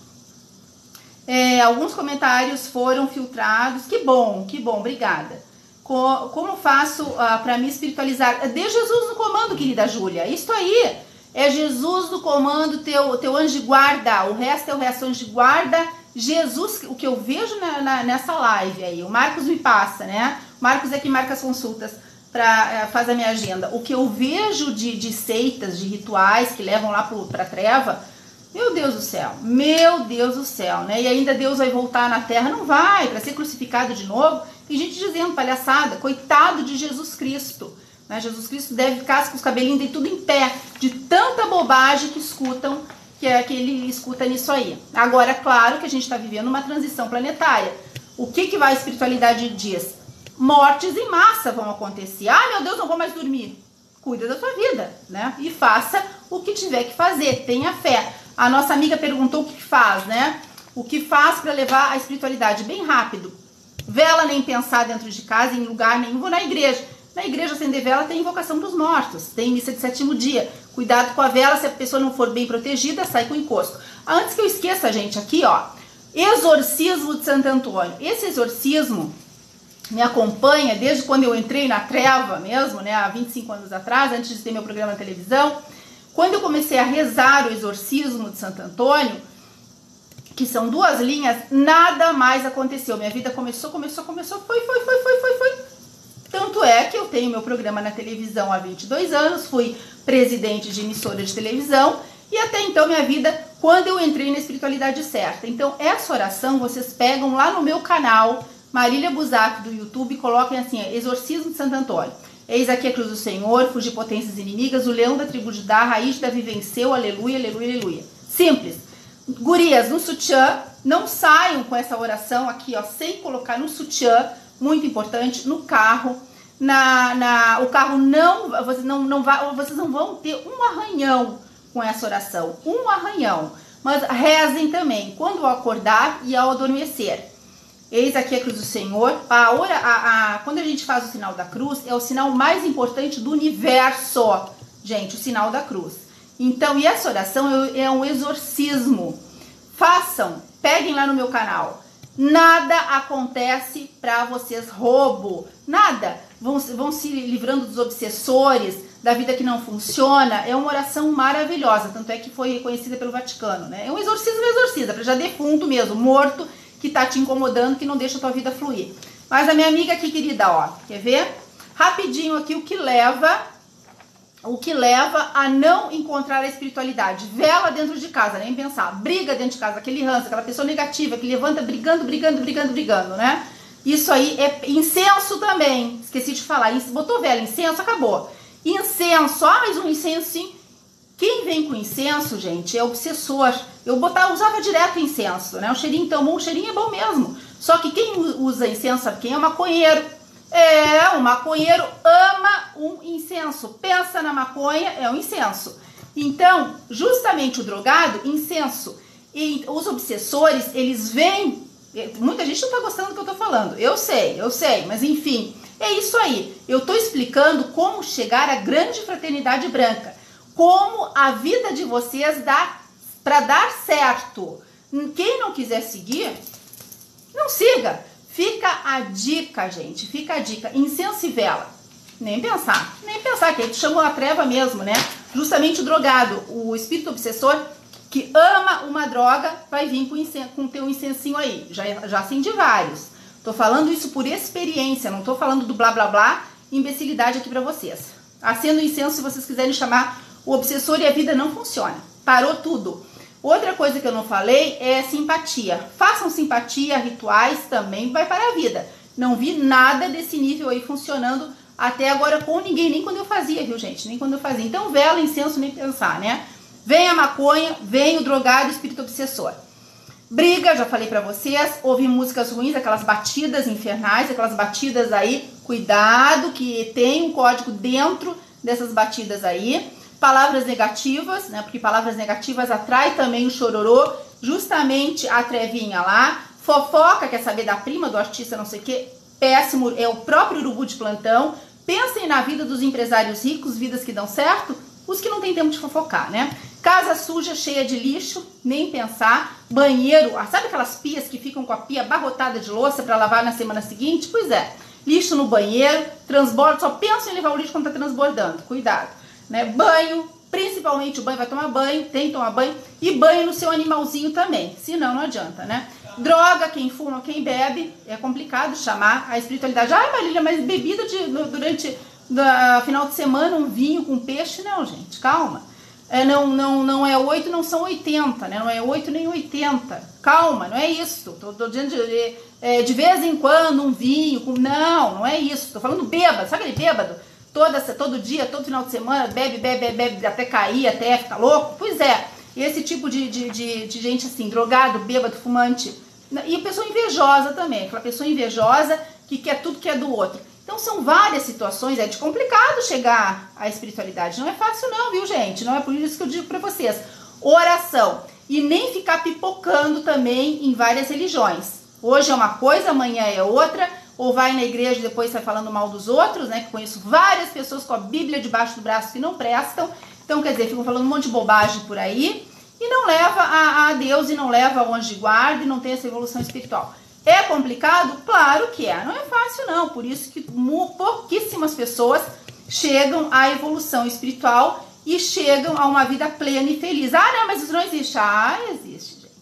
Alguns comentários foram filtrados, que bom, obrigada. Como faço para me espiritualizar? Dê Jesus no comando, querida Júlia, isso aí. É Jesus no comando, teu anjo de guarda, o resto é o resto, anjo de guarda, Jesus, o que eu vejo nessa live aí, o Marcos me passa, né? O Marcos é que marca as consultas, faz a minha agenda. O que eu vejo de seitas, de rituais que levam lá pra treva, meu Deus do céu, né? E ainda Deus vai voltar na terra, não vai, para ser crucificado de novo. Tem gente dizendo, palhaçada, coitado de Jesus Cristo. Jesus Cristo deve ficar com os cabelinhos dele tudo em pé, de tanta bobagem que escutam, que ele escuta nisso aí. Agora, claro que a gente está vivendo uma transição planetária. O que a espiritualidade diz? Mortes em massa vão acontecer. Ah, meu Deus, não vou mais dormir. Cuida da sua vida, né? E faça o que tiver que fazer, tenha fé. A nossa amiga perguntou o que faz, né? O que faz para levar a espiritualidade bem rápido. Vela nem pensar dentro de casa, em lugar nenhum, vou na igreja. Na igreja acender vela tem invocação dos mortos, tem missa de 7º dia. Cuidado com a vela, se a pessoa não for bem protegida, sai com encosto. Antes que eu esqueça, gente, aqui ó, exorcismo de Santo Antônio. Esse exorcismo me acompanha desde quando eu entrei na treva mesmo, né, há 25 anos atrás, antes de ter meu programa na televisão. Quando eu comecei a rezar o exorcismo de Santo Antônio, que são 2 linhas, nada mais aconteceu. Minha vida começou, foi. Tanto é que eu tenho meu programa na televisão há 22 anos, fui presidente de emissora de televisão e até então minha vida, quando eu entrei na espiritualidade certa. Então essa oração vocês pegam lá no meu canal, Marília Busac do YouTube, coloquem assim, exorcismo de Santo Antônio. Eis aqui a cruz do Senhor, fugir potências inimigas, o leão da tribo de Judá, a raiz de Davi venceu, aleluia, aleluia, aleluia. Simples. Gurias, no sutiã, não saiam com essa oração aqui, ó, sem colocar no sutiã, muito importante, no carro. O carro vocês não vão ter um arranhão com essa oração, um arranhão. Mas rezem também, quando acordar e ao adormecer. Eis aqui a cruz do Senhor. Quando a gente faz o sinal da cruz, é o sinal mais importante do universo, gente, o sinal da cruz. Então, e essa oração é um exorcismo. Façam, peguem lá no meu canal. Nada acontece para vocês, roubo, nada. Vão se livrando dos obsessores, da vida que não funciona. É uma oração maravilhosa, tanto é que foi reconhecida pelo Vaticano, né? É um exorcismo, para já defunto mesmo, morto, que tá te incomodando, que não deixa a tua vida fluir. Mas a minha amiga aqui, querida, ó, quer ver? Rapidinho aqui o que leva a não encontrar a espiritualidade. Vela dentro de casa, nem pensar. Briga dentro de casa, aquele ranço, aquela pessoa negativa que levanta brigando, né? Isso aí é incenso também. Esqueci de falar. Botou vela, incenso, acabou. Incenso, mais um incenso, sim. Quem vem com incenso, gente, é obsessor. Eu usava direto incenso, né? O cheirinho tão bom, o cheirinho é bom mesmo. Só que quem usa incenso, sabe quem é? O maconheiro. O maconheiro ama um incenso. Pensa na maconha, é um incenso. Então, justamente o drogado, incenso. E os obsessores, eles vêm... Muita gente não tá gostando do que eu tô falando. Eu sei, mas enfim... É isso aí. Eu tô explicando como chegar à grande fraternidade branca. Como a vida de vocês dá para dar certo. Quem não quiser seguir, não siga. Fica a dica, gente. Fica a dica. Incenso e vela. Nem pensar, que aí tu chamou a treva mesmo, né? Justamente o drogado, o espírito obsessor que ama uma droga, vai vir com teu incensinho aí. Já acendi vários. Tô falando isso por experiência, não tô falando do blá blá blá, imbecilidade aqui pra vocês. Acendo incenso se vocês quiserem chamar o obsessor e a vida não funciona. Parou tudo. Outra coisa que eu não falei é simpatia. Façam simpatia, rituais também, vai para a vida. Não vi nada desse nível aí funcionando até agora com ninguém, nem quando eu fazia, viu, gente? Nem quando eu fazia. Então, vela, incenso, nem pensar, né? Vem a maconha, vem o drogado, o espírito obsessor. Briga, já falei pra vocês, ouvir músicas ruins, aquelas batidas infernais, aquelas batidas aí, cuidado que tem um código dentro dessas batidas aí. Palavras negativas, né? Porque palavras negativas atrai também o chororô, justamente a trevinha lá. Fofoca, quer saber da prima, do artista, não sei o que, péssimo, é o próprio urubu de plantão. Pensem na vida dos empresários ricos, vidas que dão certo, os que não tem tempo de fofocar, né? Casa suja, cheia de lixo, nem pensar. Banheiro, sabe aquelas pias que ficam com a pia abarrotada de louça para lavar na semana seguinte? Pois é, lixo no banheiro, transbordo, só pensa em levar o lixo quando tá transbordando, cuidado, né? Banho, principalmente o banho, vai tomar banho, tem que tomar banho, e banho no seu animalzinho também, senão não adianta, né? Droga, quem fuma, quem bebe, é complicado chamar a espiritualidade. Ai, Marília, mas bebida durante final de semana, um vinho com peixe, não, gente, calma. Não é 8, não são 80, né? Não é 8 nem 80. Calma, não é isso. Tô dizendo de vez em quando um vinho, não é isso. Tô falando bêbado, sabe aquele bêbado? Todo dia, todo final de semana, bebe, até cair, até ficar louco? Pois é, esse tipo de gente assim, drogado, bêbado, fumante. E pessoa invejosa também, aquela pessoa invejosa que quer tudo que é do outro. Então são várias situações, é de complicado chegar à espiritualidade. Não é fácil não, viu, gente? Não é por isso que eu digo pra vocês. Oração. E nem ficar pipocando também em várias religiões. Hoje é uma coisa, amanhã é outra. Ou vai na igreja e depois sai falando mal dos outros, né? Que conheço várias pessoas com a Bíblia debaixo do braço que não prestam. Então, quer dizer, ficam falando um monte de bobagem por aí. E não leva a Deus e não leva ao anjo de guarda e não tem essa evolução espiritual. É complicado? Claro que é. Não é fácil não. Por isso que pouquíssimas pessoas chegam à evolução espiritual e chegam a uma vida plena e feliz. Ah, não, mas isso não existe. Ah, existe, gente.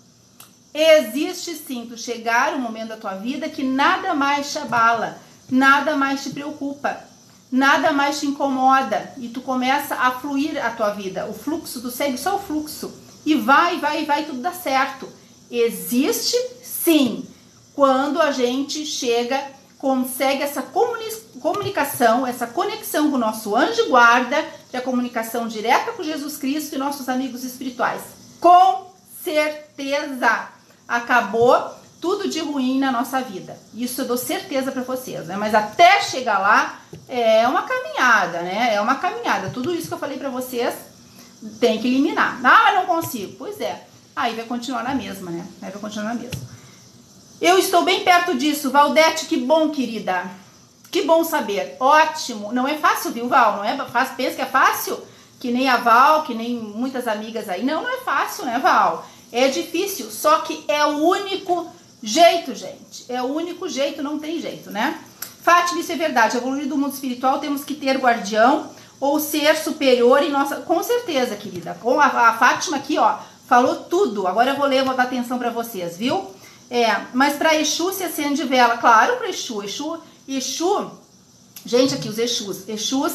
Existe sim. Tu chegar um momento da tua vida que nada mais te abala, nada mais te preocupa, nada mais te incomoda e tu começa a fluir a tua vida. O fluxo, tu segue só o fluxo e vai, tudo dá certo. Existe sim, quando a gente consegue essa comunicação, essa conexão com o nosso anjo de guarda, que é a comunicação direta com Jesus Cristo e nossos amigos espirituais. Com certeza, acabou tudo de ruim na nossa vida. Isso eu dou certeza para vocês, né? Mas até chegar lá é uma caminhada, né? É uma caminhada. Tudo isso que eu falei para vocês tem que eliminar. Ah, mas não consigo. Pois é. Aí vai continuar na mesma, né? Aí vai continuar na mesma. Eu estou bem perto disso, Valdete, que bom, querida. Que bom saber. Ótimo. Não é fácil, viu, Val? Não é fácil. Pensa que é fácil? Que nem a Val, que nem muitas amigas aí. Não é fácil, né, Val? É difícil, só que é o único jeito, gente. É o único jeito, não tem jeito, né? Fátima, isso é verdade. Evoluir do mundo espiritual, temos que ter guardião ou ser superior em nossa... Com certeza, querida. Com a Fátima aqui, ó, falou tudo. Agora eu vou ler, vou dar atenção pra vocês, viu? Mas para Exu se acende vela, claro, para Exu, gente, aqui os Exus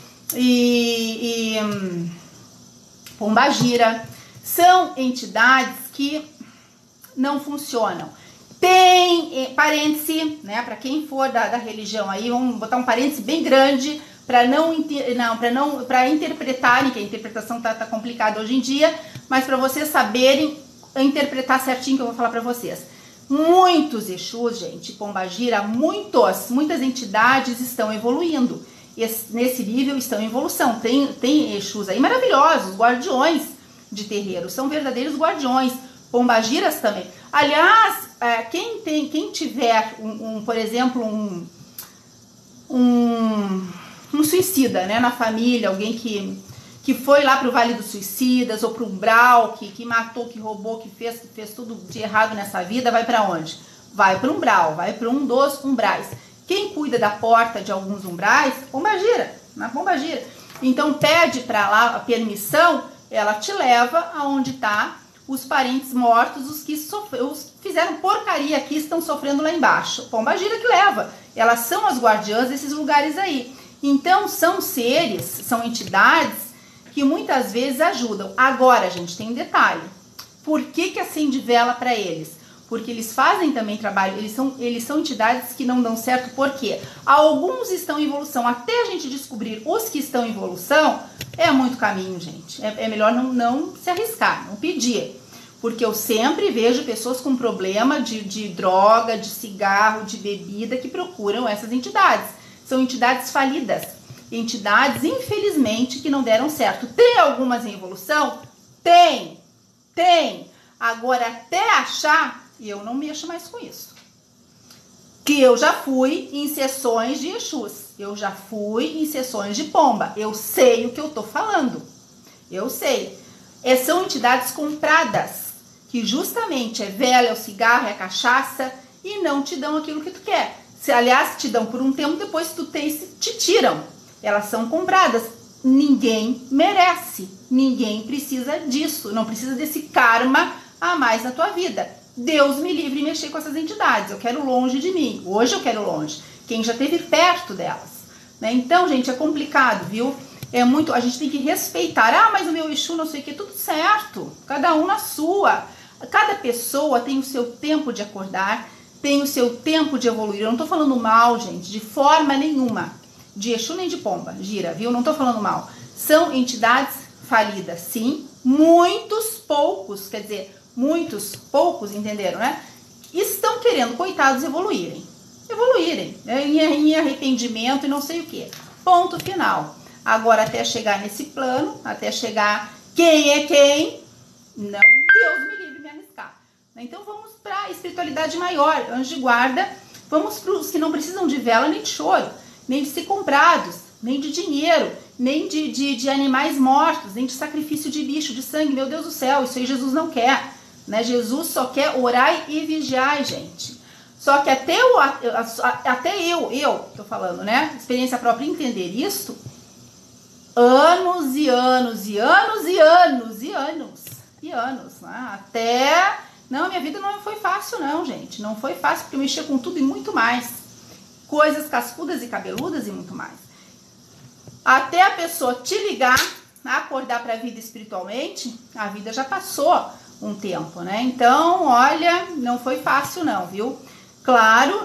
e Pombagira são entidades que não funcionam. Tem parêntese, né, para quem for da religião aí, vamos botar um parêntese bem grande para interpretarem, que a interpretação tá complicada hoje em dia, mas para vocês saberem interpretar certinho que eu vou falar para vocês. Muitos Exus, gente, Pombagira, muitas entidades estão evoluindo. Nesse nível estão em evolução. Tem Exus aí maravilhosos, guardiões de terreiro, são verdadeiros guardiões. Pombagiras também. Aliás, quem tiver por exemplo, um suicida, né, na família, alguém que foi lá para o Vale dos Suicidas ou para o umbral, que matou, que roubou, que fez tudo de errado nessa vida, vai para onde? Vai para o umbral, vai para um dos umbrais. Quem cuida da porta de alguns umbrais? Pombagira, na Pombagira. Então pede para lá a permissão, ela te leva aonde tá os parentes mortos, os que fizeram porcaria aqui, estão sofrendo lá embaixo. Pombagira que leva. Elas são as guardiãs desses lugares aí. Então são seres, são entidades que muitas vezes ajudam. Agora, gente, tem um detalhe. Por que acende vela para eles? Porque eles fazem também trabalho, eles são entidades que não dão certo, porque alguns estão em evolução. Até a gente descobrir os que estão em evolução, é muito caminho, gente. É melhor não se arriscar, não pedir. Porque eu sempre vejo pessoas com problema de droga, de cigarro, de bebida, que procuram essas entidades. São entidades falidas. Entidades, infelizmente, que não deram certo. Tem algumas em evolução? Tem. Agora, até achar, eu não mexo mais com isso. Que eu já fui em sessões de Exus. Eu já fui em sessões de Pomba. Eu sei o que eu tô falando. Eu sei. São entidades compradas. Que justamente é vela, é o cigarro, é a cachaça. E não te dão aquilo que tu quer. Aliás, te dão por um tempo, depois tu te tiram. Elas são compradas. Ninguém merece. Ninguém precisa disso. Não precisa desse karma a mais na tua vida. Deus me livre de mexer com essas entidades. Eu quero longe de mim. Hoje eu quero longe. Quem já esteve perto delas. Né? Então, gente, é complicado, viu? É muito. A gente tem que respeitar. Ah, mas o meu Exu não sei o que. Tudo certo. Cada um na sua. Cada pessoa tem o seu tempo de acordar. Tem o seu tempo de evoluir. Eu não tô falando mal, gente. De forma nenhuma. De Exu nem de Pomba, gira, viu? Não tô falando mal. São entidades falidas, sim. Muitos poucos, quer dizer, muitos poucos, entenderam, né? Estão querendo, coitados, evoluírem, né? Em arrependimento e não sei o que. Ponto final. Agora, até chegar nesse plano, até chegar quem é quem, não, Deus me livre de me arriscar. Então vamos para a espiritualidade maior, anjo de guarda. Vamos para os que não precisam de vela nem de choro, nem de ser comprados, nem de dinheiro, nem de animais mortos, nem de sacrifício de bicho, de sangue. Meu Deus do céu, isso aí Jesus não quer, né? Jesus só quer orar e vigiar, gente. Só que até eu tô falando, né? Experiência própria, entender isto, anos e anos, né? Até... Não, minha vida não foi fácil não, gente. Não foi fácil, porque eu mexia com tudo e muito mais. Coisas cascudas e cabeludas e muito mais. Até a pessoa te ligar, acordar para a vida espiritualmente, a vida já passou um tempo, né? Então, olha, não foi fácil não, viu? Claro,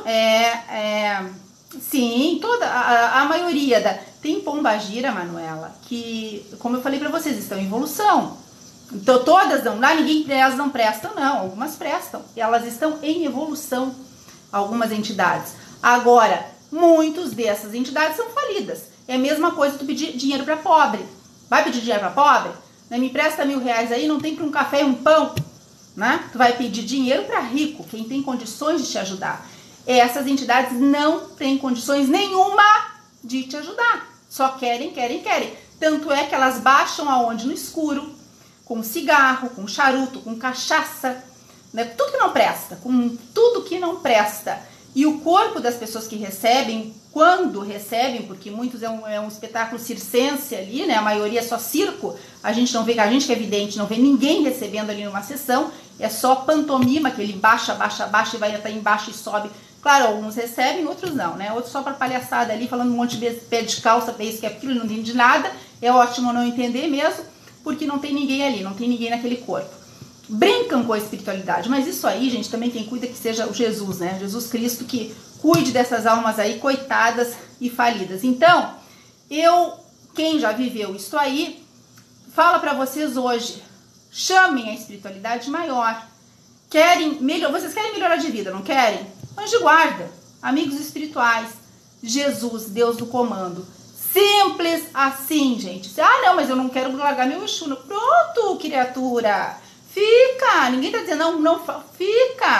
sim, a maioria tem Pombagira, Manuela, que, como eu falei para vocês, estão em evolução. Então, todas não, elas não prestam, não, algumas prestam. Elas estão em evolução, algumas entidades. Agora, muitas dessas entidades são falidas. É a mesma coisa tu pedir dinheiro para pobre. Vai pedir dinheiro para pobre? Né? Me empresta R$1.000 aí, não tem para um café e um pão. Né? Tu vai pedir dinheiro para rico, quem tem condições de te ajudar. Essas entidades não têm condições nenhuma de te ajudar. Só querem. Tanto é que elas baixam aonde? No escuro, com cigarro, com charuto, com cachaça, né? Tudo que não presta, com tudo que não presta. E o corpo das pessoas que recebem, quando recebem, porque muitos é um espetáculo circense ali, né? A maioria é só circo, a gente não vê, a gente que é vidente, não vê ninguém recebendo ali numa sessão, é só pantomima, que ele baixa e vai até embaixo e sobe. Claro, alguns recebem, outros não, né? Outros só para palhaçada ali, falando um monte de pé de calça, pra isso que é aquilo, não entende nada. É ótimo não entender mesmo, porque não tem ninguém ali, não tem ninguém naquele corpo. Brincam com a espiritualidade, mas isso aí, gente, também quem cuida que seja o Jesus, né? Jesus Cristo, que cuide dessas almas aí, coitadas e falidas. Então, quem já viveu isso aí, fala pra vocês hoje, chamem a espiritualidade maior. Vocês querem melhorar de vida, não querem? Anjo de guarda, amigos espirituais, Jesus, Deus do comando. Simples assim, gente. Ah, não, mas eu não quero largar meu Exu. Pronto, criatura. Fica, ninguém tá dizendo não, fica.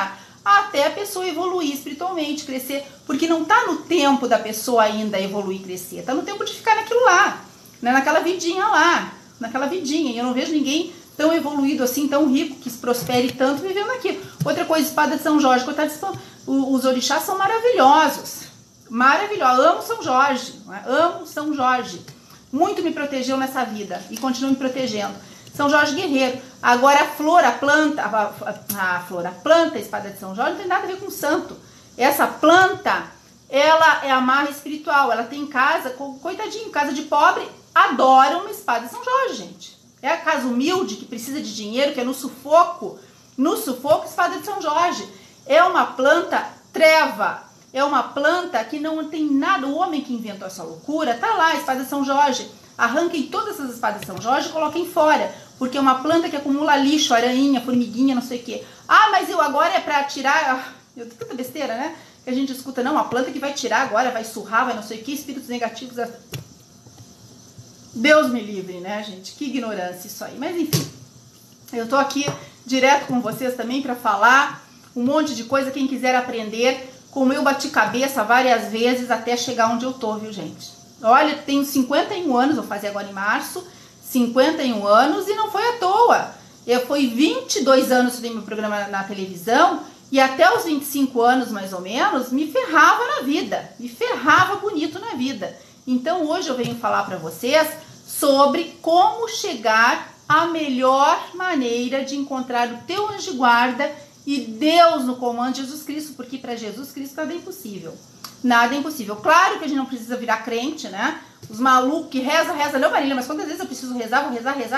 até a pessoa evoluir espiritualmente, crescer, porque não tá no tempo da pessoa ainda evoluir e crescer, tá no tempo de ficar naquilo lá, né? Naquela vidinha lá, naquela vidinha, e eu não vejo ninguém tão evoluído assim, tão rico, que se prospere tanto vivendo aquilo. Outra coisa, espada de São Jorge, os orixás são maravilhosos, maravilhosos, amo São Jorge, né? Amo São Jorge, muito me protegeu nessa vida e continua me protegendo. São Jorge Guerreiro. Agora a flor, a planta, a planta, a espada de São Jorge não tem nada a ver com santo. Essa planta, ela é a marra espiritual. Ela tem casa, coitadinho, casa de pobre, adora uma espada de São Jorge, gente. É a casa humilde que precisa de dinheiro, que é no sufoco, espada de São Jorge. É uma planta treva. É uma planta que não tem nada. O homem que inventou essa loucura, tá lá, a espada de São Jorge. Arranquem todas essas espadas de São Jorge e coloquem fora, porque é uma planta que acumula lixo, aranha, formiguinha, não sei o que. Ah, mas eu agora é pra tirar... Eu tenho tanta besteira, né? Que a gente escuta, não, a planta que vai tirar agora, vai surrar, vai não sei o que, espíritos negativos... Deus me livre, né, gente? Que ignorância isso aí. Mas enfim, eu tô aqui direto com vocês também pra falar um monte de coisa. Quem quiser aprender, como eu bati cabeça várias vezes até chegar onde eu tô, viu, gente? Olha, tenho 51 anos, vou fazer agora em março, 51 anos, e não foi à toa. Eu fui 22 anos no meu programa na televisão, e até os 25 anos, mais ou menos, me ferrava na vida, me ferrava bonito na vida. Então, hoje eu venho falar para vocês sobre como chegar à melhor maneira de encontrar o teu anjo de guarda e Deus no comando, Jesus Cristo, porque para Jesus Cristo nada é impossível. Nada é impossível. Claro que a gente não precisa virar crente, né? Os malucos que reza. Não, Marília, mas quantas vezes eu preciso rezar? Vou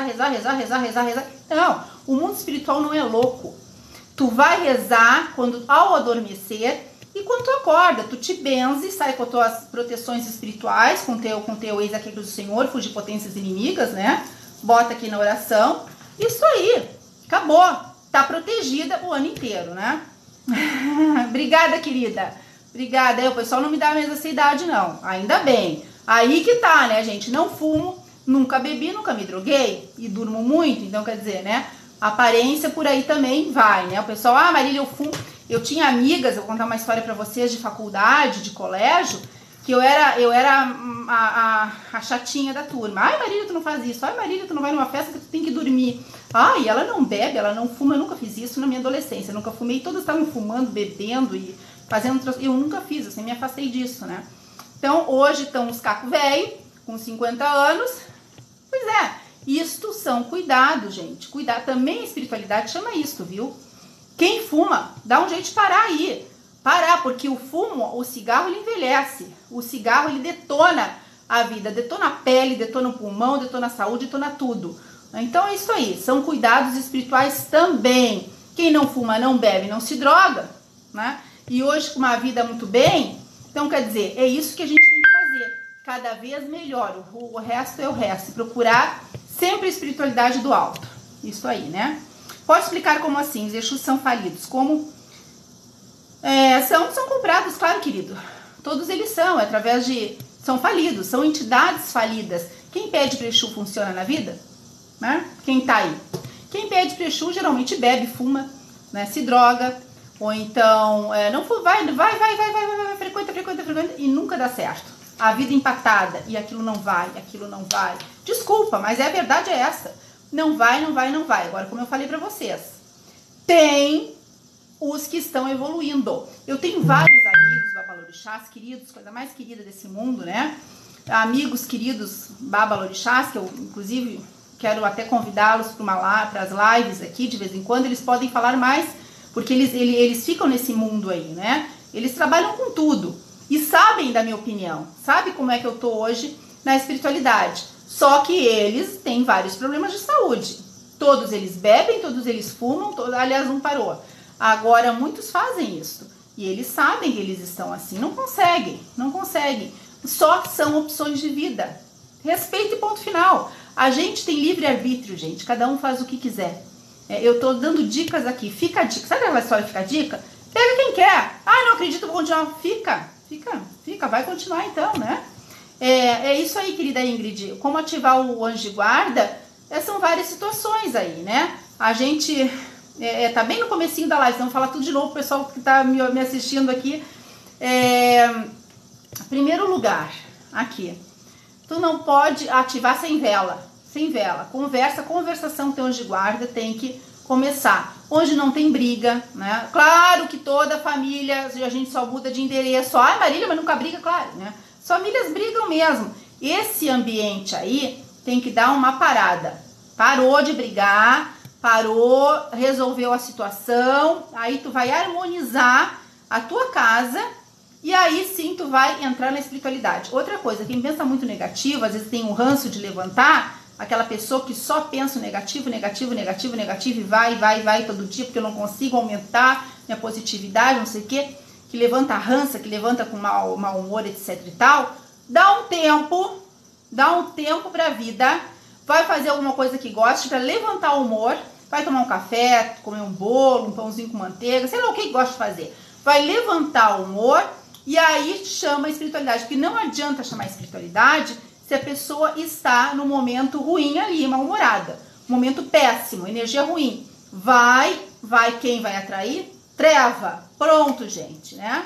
rezar. Não, o mundo espiritual não é louco. Tu vai rezar ao adormecer e quando tu acorda, tu te benze, sai com as tuas proteções espirituais, com teu eis aqui do Senhor, fugir potências inimigas, né? Bota aqui na oração. Isso aí, acabou. Tá protegida o ano inteiro, né? Obrigada, querida. Obrigada, o pessoal não me dá mais essa idade não, ainda bem. Aí que tá, né, gente, não fumo, nunca bebi, nunca me droguei e durmo muito, então quer dizer, né, aparência por aí também vai, né, o pessoal, Marília, eu fumo. Eu tinha amigas, eu vou contar uma história pra vocês de faculdade, de colégio, que eu era a chatinha da turma. Marília, tu não faz isso. Marília, tu não vai numa festa que tu tem que dormir. E ela não bebe, ela não fuma, eu nunca fiz isso na minha adolescência, eu nunca fumei, todas estavam fumando, bebendo e fazendo, eu nunca fiz, assim, me afastei disso, né? Então, hoje estão os cacos velho, com 50 anos. Pois é, isto são cuidados, gente. Cuidar também, a espiritualidade chama isto, viu? Quem fuma, dá um jeito de parar aí. Parar, porque o fumo, o cigarro, ele envelhece. O cigarro, ele detona a vida, detona a pele, detona o pulmão, detona a saúde, detona tudo. Então, é isso aí. São cuidados espirituais também. Quem não fuma, não bebe, não se droga, né? E hoje, com uma vida muito bem, então quer dizer, é isso que a gente tem que fazer, cada vez melhor, o resto é o resto, procurar sempre a espiritualidade do alto, isso aí, né? Pode explicar como assim, os Exus são falidos, como? São comprados, claro, querido, todos eles são, são falidos, são entidades falidas. Quem pede para Exu funciona na vida? Né? Quem tá aí? Quem pede para Exu geralmente bebe, fuma, né? Se droga, ou então, não vai, frequenta, e nunca dá certo. A vida empatada, e aquilo não vai. Desculpa, mas a verdade é essa. Não vai. Agora, como eu falei pra vocês, tem os que estão evoluindo. Eu tenho vários amigos babalorixás queridos, coisa mais querida desse mundo, né? Amigos queridos babalorixás, que eu, inclusive, quero até convidá-los para as lives aqui, de vez em quando, eles podem falar mais, porque eles ficam nesse mundo aí, né? Eles trabalham com tudo e sabem da minha opinião, sabe como é que eu tô hoje na espiritualidade. Só que eles têm vários problemas de saúde. Todos eles bebem, todos eles fumam, aliás, um parou. Agora, muitos fazem isso e eles sabem que eles estão assim, não conseguem. Só são opções de vida. Respeito e ponto final. A gente tem livre-arbítrio, gente, cada um faz o que quiser. Eu tô dando dicas aqui, fica a dica. Sabe aquela história fica a dica? Pega quem quer. Não acredito, vou continuar. Fica, vai continuar então, né? É isso aí, querida Ingrid. Como ativar o anjo de guarda? São várias situações aí, né? A gente Tá bem no comecinho da live, então vou falar tudo de novo, o pessoal que tá me assistindo aqui. Primeiro lugar, aqui, tu não pode ativar sem vela, conversação teu anjo de guarda tem que começar, onde não tem briga, né? Claro que toda família, a gente só muda de endereço, ai Marília, mas nunca briga, claro, né? As famílias brigam mesmo, esse ambiente aí tem que dar uma parada, parou de brigar, resolveu a situação, aí tu vai harmonizar a tua casa e aí sim tu vai entrar na espiritualidade. Outra coisa, quem pensa muito negativo, às vezes tem um ranço de levantar, aquela pessoa que só pensa o negativo e vai todo dia porque eu não consigo aumentar minha positividade, não sei o que levanta rança, que levanta com mau humor, etc e tal, dá um tempo pra vida, vai fazer alguma coisa que goste para levantar o humor, vai tomar um café, comer um bolo, um pãozinho com manteiga, sei lá o que gosta de fazer, vai levantar o humor e aí chama a espiritualidade, porque não adianta chamar a espiritualidade se a pessoa está no momento ruim ali, mal-humorada, momento péssimo, energia ruim. Quem vai atrair? Treva. Pronto, gente, né?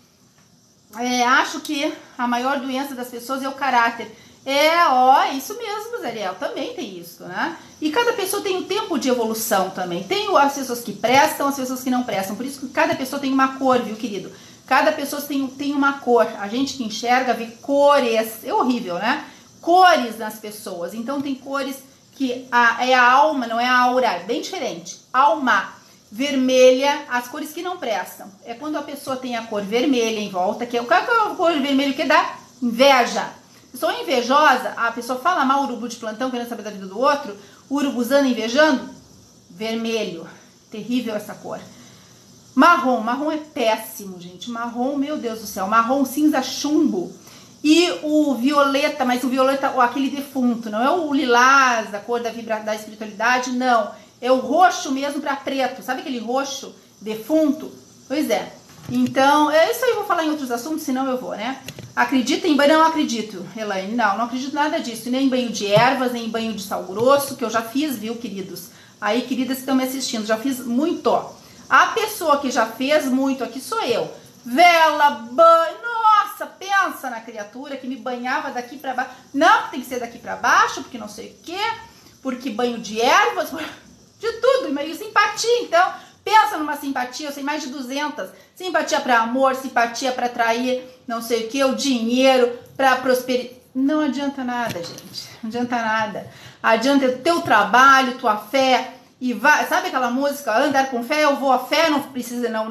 Acho que a maior doença das pessoas é o caráter. Isso mesmo, Zariel, também tem isso, né? E cada pessoa tem um tempo de evolução também. Tem as pessoas que prestam, as pessoas que não prestam. Por isso que cada pessoa tem uma cor, viu, querido? Cada pessoa tem uma cor. A gente que enxerga vê cores. É horrível, né? Cores nas pessoas. Então tem cores que é a alma, não é a aura. É bem diferente. Alma. Vermelha, as cores que não prestam. É quando a pessoa tem a cor vermelha em volta, que é a cor vermelha que dá inveja. Pessoa invejosa, a pessoa fala mal, urubu de plantão, querendo saber da vida do outro, urubuzando, invejando, vermelho. Terrível essa cor. Marrom é péssimo, gente. Marrom, meu Deus do céu. Marrom, cinza, chumbo. E o violeta, mas o violeta, aquele defunto, não é o lilás, a cor da espiritualidade, não. É o roxo mesmo para preto. Sabe aquele roxo defunto? Pois é. Então, isso aí eu vou falar em outros assuntos, senão eu vou, né? Acredita em banho? Não acredito, Elaine. Não acredito nada disso. Nem em banho de ervas, nem em banho de sal grosso, que eu já fiz, viu, queridos? Aí, queridas que estão me assistindo, já fiz muito. A pessoa que já fez muito aqui sou eu. Vela, banho. Nossa, pensa na criatura que me banhava daqui para baixo. Não, tem que ser daqui para baixo, porque não sei o quê. Porque banho de ervas, de tudo. Meio simpatia, então. Pensa numa simpatia, eu sei mais de 200. Simpatia para amor, simpatia para atrair, não sei o que, o dinheiro, para prosperidade. Não adianta nada, gente. Não adianta nada. Adianta o teu trabalho, tua fé. E vai, sabe aquela música? Andar com fé, eu vou. A fé não precisa, não.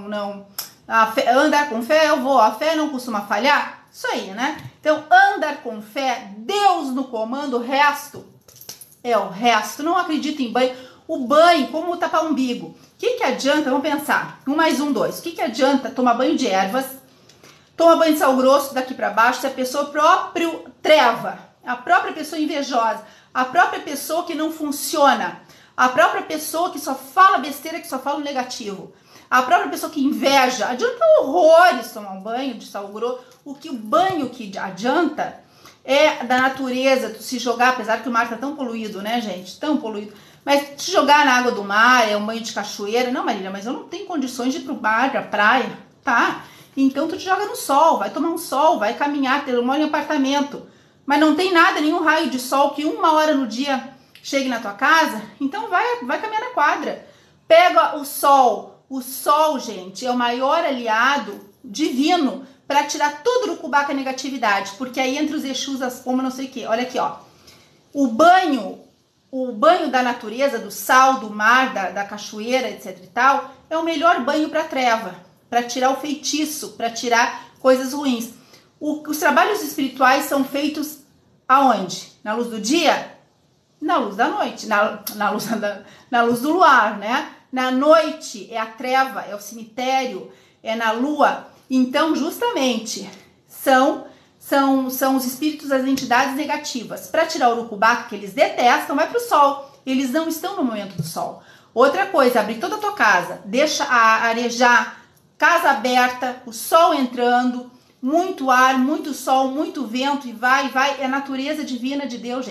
Andar com fé, eu vou. A fé não costuma falhar. Isso aí, né? Então, andar com fé, Deus no comando, o resto é o resto. Não acredito em banho. O banho, como tapar o umbigo. O que adianta? Vamos pensar. 1 mais 1, 2. O que adianta tomar banho de ervas, tomar banho de sal grosso daqui para baixo, se a pessoa próprio treva, a própria pessoa invejosa, a própria pessoa que não funciona, a própria pessoa que só fala besteira, que só fala negativo, a própria pessoa que inveja. Adianta horrores tomar um banho de sal grosso. O banho que adianta é da natureza, tu se jogar, apesar que o mar tá tão poluído, né, gente? Tão poluído. Mas te jogar na água do mar, é um banho de cachoeira. Não, Marília, mas eu não tenho condições de ir pro mar, pra praia. Tá, então tu te joga no sol, vai tomar um sol, vai caminhar, eu moro em apartamento. Mas não tem nada, nenhum raio de sol que 1 hora no dia chegue na tua casa. Então vai caminhar na quadra. Pega o sol. O sol, gente, é o maior aliado divino para tirar tudo do cubaca negatividade. Porque aí entre os Exus, as pombas, não sei o que. Olha aqui, ó. O banho da natureza, do sal, do mar, da cachoeira, etc e tal, é o melhor banho para treva, para tirar o feitiço, para tirar coisas ruins. Os trabalhos espirituais são feitos aonde? Na luz do dia? Na luz da noite, na luz do luar, né? Na noite é a treva, é o cemitério, é na lua. Então, justamente, são os espíritos, as entidades negativas. Para tirar o urucubaca, que eles detestam, vai para o sol. Eles não estão no momento do sol. Outra coisa, abrir toda a tua casa, deixa arejar, casa aberta, o sol entrando, muito ar, muito sol, muito vento, e vai. É a natureza divina de Deus, gente.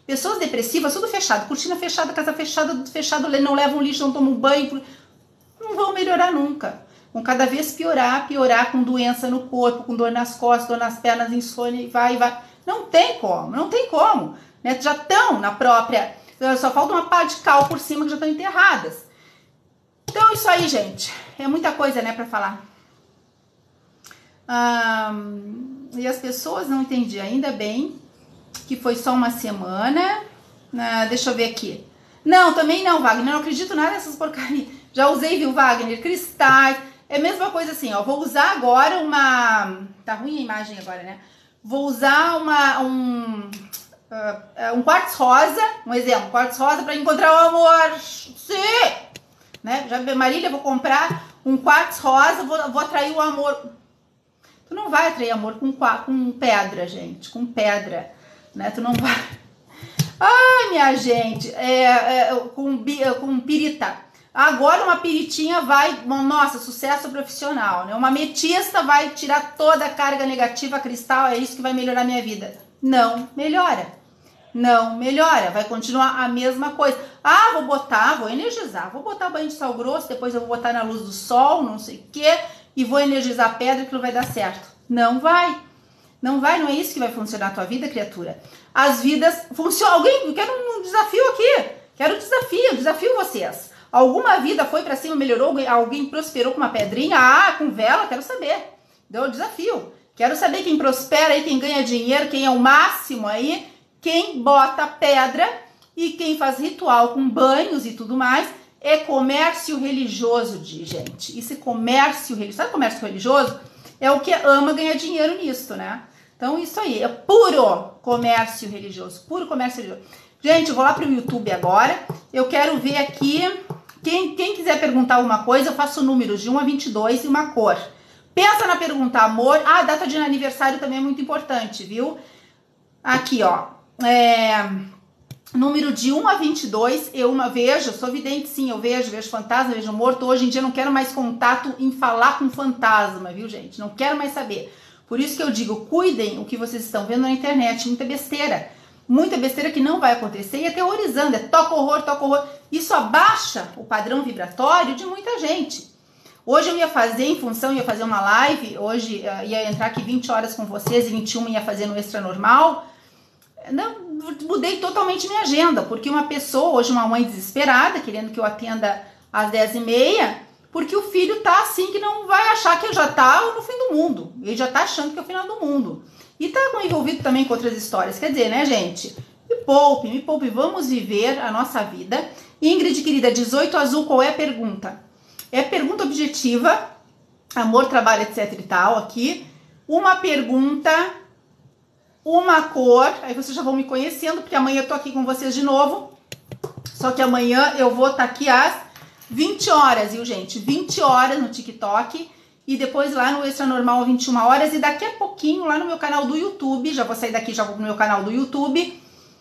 Pessoas depressivas, tudo fechado, cortina fechada, casa fechada, tudo fechado, não levam lixo, não tomam banho, não vão melhorar nunca. Vão cada vez piorar, com doença no corpo, com dor nas costas, dor nas pernas, insônia, e vai. Não tem como, né? Já estão na própria, só falta uma pá de cal por cima que já estão enterradas. Então isso aí, gente, é muita coisa, né, pra falar. E as pessoas não entendi, ainda bem que foi só uma semana. Deixa eu ver aqui. Não, também não, Wagner, não acredito nada nessas porcarias. Já usei, viu, Wagner, cristais. É a mesma coisa assim, ó, vou usar agora uma... Tá ruim a imagem agora, né? Vou usar um quartzo rosa, um exemplo, quartzo rosa para encontrar o amor. Sim! Né? Já, Marília, vou comprar um quartzo rosa, vou atrair o amor. Tu não vai atrair amor com pedra, gente, com pedra, né? Tu não vai... Ai, minha gente, com pirita. Agora uma piritinha vai, nossa, sucesso profissional, né? Uma ametista vai tirar toda a carga negativa, cristal, é isso que vai melhorar minha vida. Não melhora. Não melhora, vai continuar a mesma coisa. Vou energizar, vou botar banho de sal grosso, depois eu vou botar na luz do sol, não sei o que, e vou energizar a pedra que não vai dar certo. Não vai. Não é isso que vai funcionar a tua vida, criatura. As vidas funcionam. Alguém, quero um desafio aqui. Quero desafio vocês. Alguma vida foi pra cima, melhorou? Alguém prosperou com uma pedrinha? Com vela? Quero saber. Deu o desafio. Quero saber quem prospera aí, quem ganha dinheiro, quem é o máximo aí, quem bota pedra e quem faz ritual com banhos e tudo mais. É comércio religioso, gente. Isso é comércio religioso. Sabe comércio religioso? É o que ama ganhar dinheiro nisso, né? Então, isso aí, é puro comércio religioso, puro comércio religioso. Gente, eu vou lá pro YouTube agora, eu quero ver aqui, quem quiser perguntar alguma coisa, eu faço números de 1 a 22 e uma cor. Pensa na pergunta amor, a data de aniversário também é muito importante, viu? Aqui, ó, número de 1 a 22, eu vejo, sou vidente sim, eu vejo fantasma, vejo morto. Hoje em dia eu não quero mais contato em falar com fantasma, viu, gente? Não quero mais saber. Por isso que eu digo, cuidem o que vocês estão vendo na internet, muita besteira que não vai acontecer e é aterrorizando, toca horror. Isso abaixa o padrão vibratório de muita gente. Hoje eu ia fazer uma live, hoje ia entrar aqui 20 horas com vocês e 21 ia fazer no extra normal. Não, mudei totalmente minha agenda, porque uma pessoa, hoje uma mãe desesperada, querendo que eu atenda às 10h30, porque o filho tá assim que não vai achar que já tá no fim do mundo. Ele já tá achando que é o final do mundo. E tá envolvido também com outras histórias. Quer dizer, né, gente? Me poupe, vamos viver a nossa vida. Ingrid, querida, 18 azul, qual é a pergunta? É pergunta objetiva, amor, trabalho, etc e tal, aqui. Uma pergunta, uma cor, aí vocês já vão me conhecendo, porque amanhã eu tô aqui com vocês de novo. Só que amanhã eu vou estar aqui às 20 horas, viu, gente? 20 horas no TikTok e depois lá no Extra Normal 21 horas e daqui a pouquinho lá no meu canal do YouTube, já vou sair daqui, já vou pro meu canal do YouTube.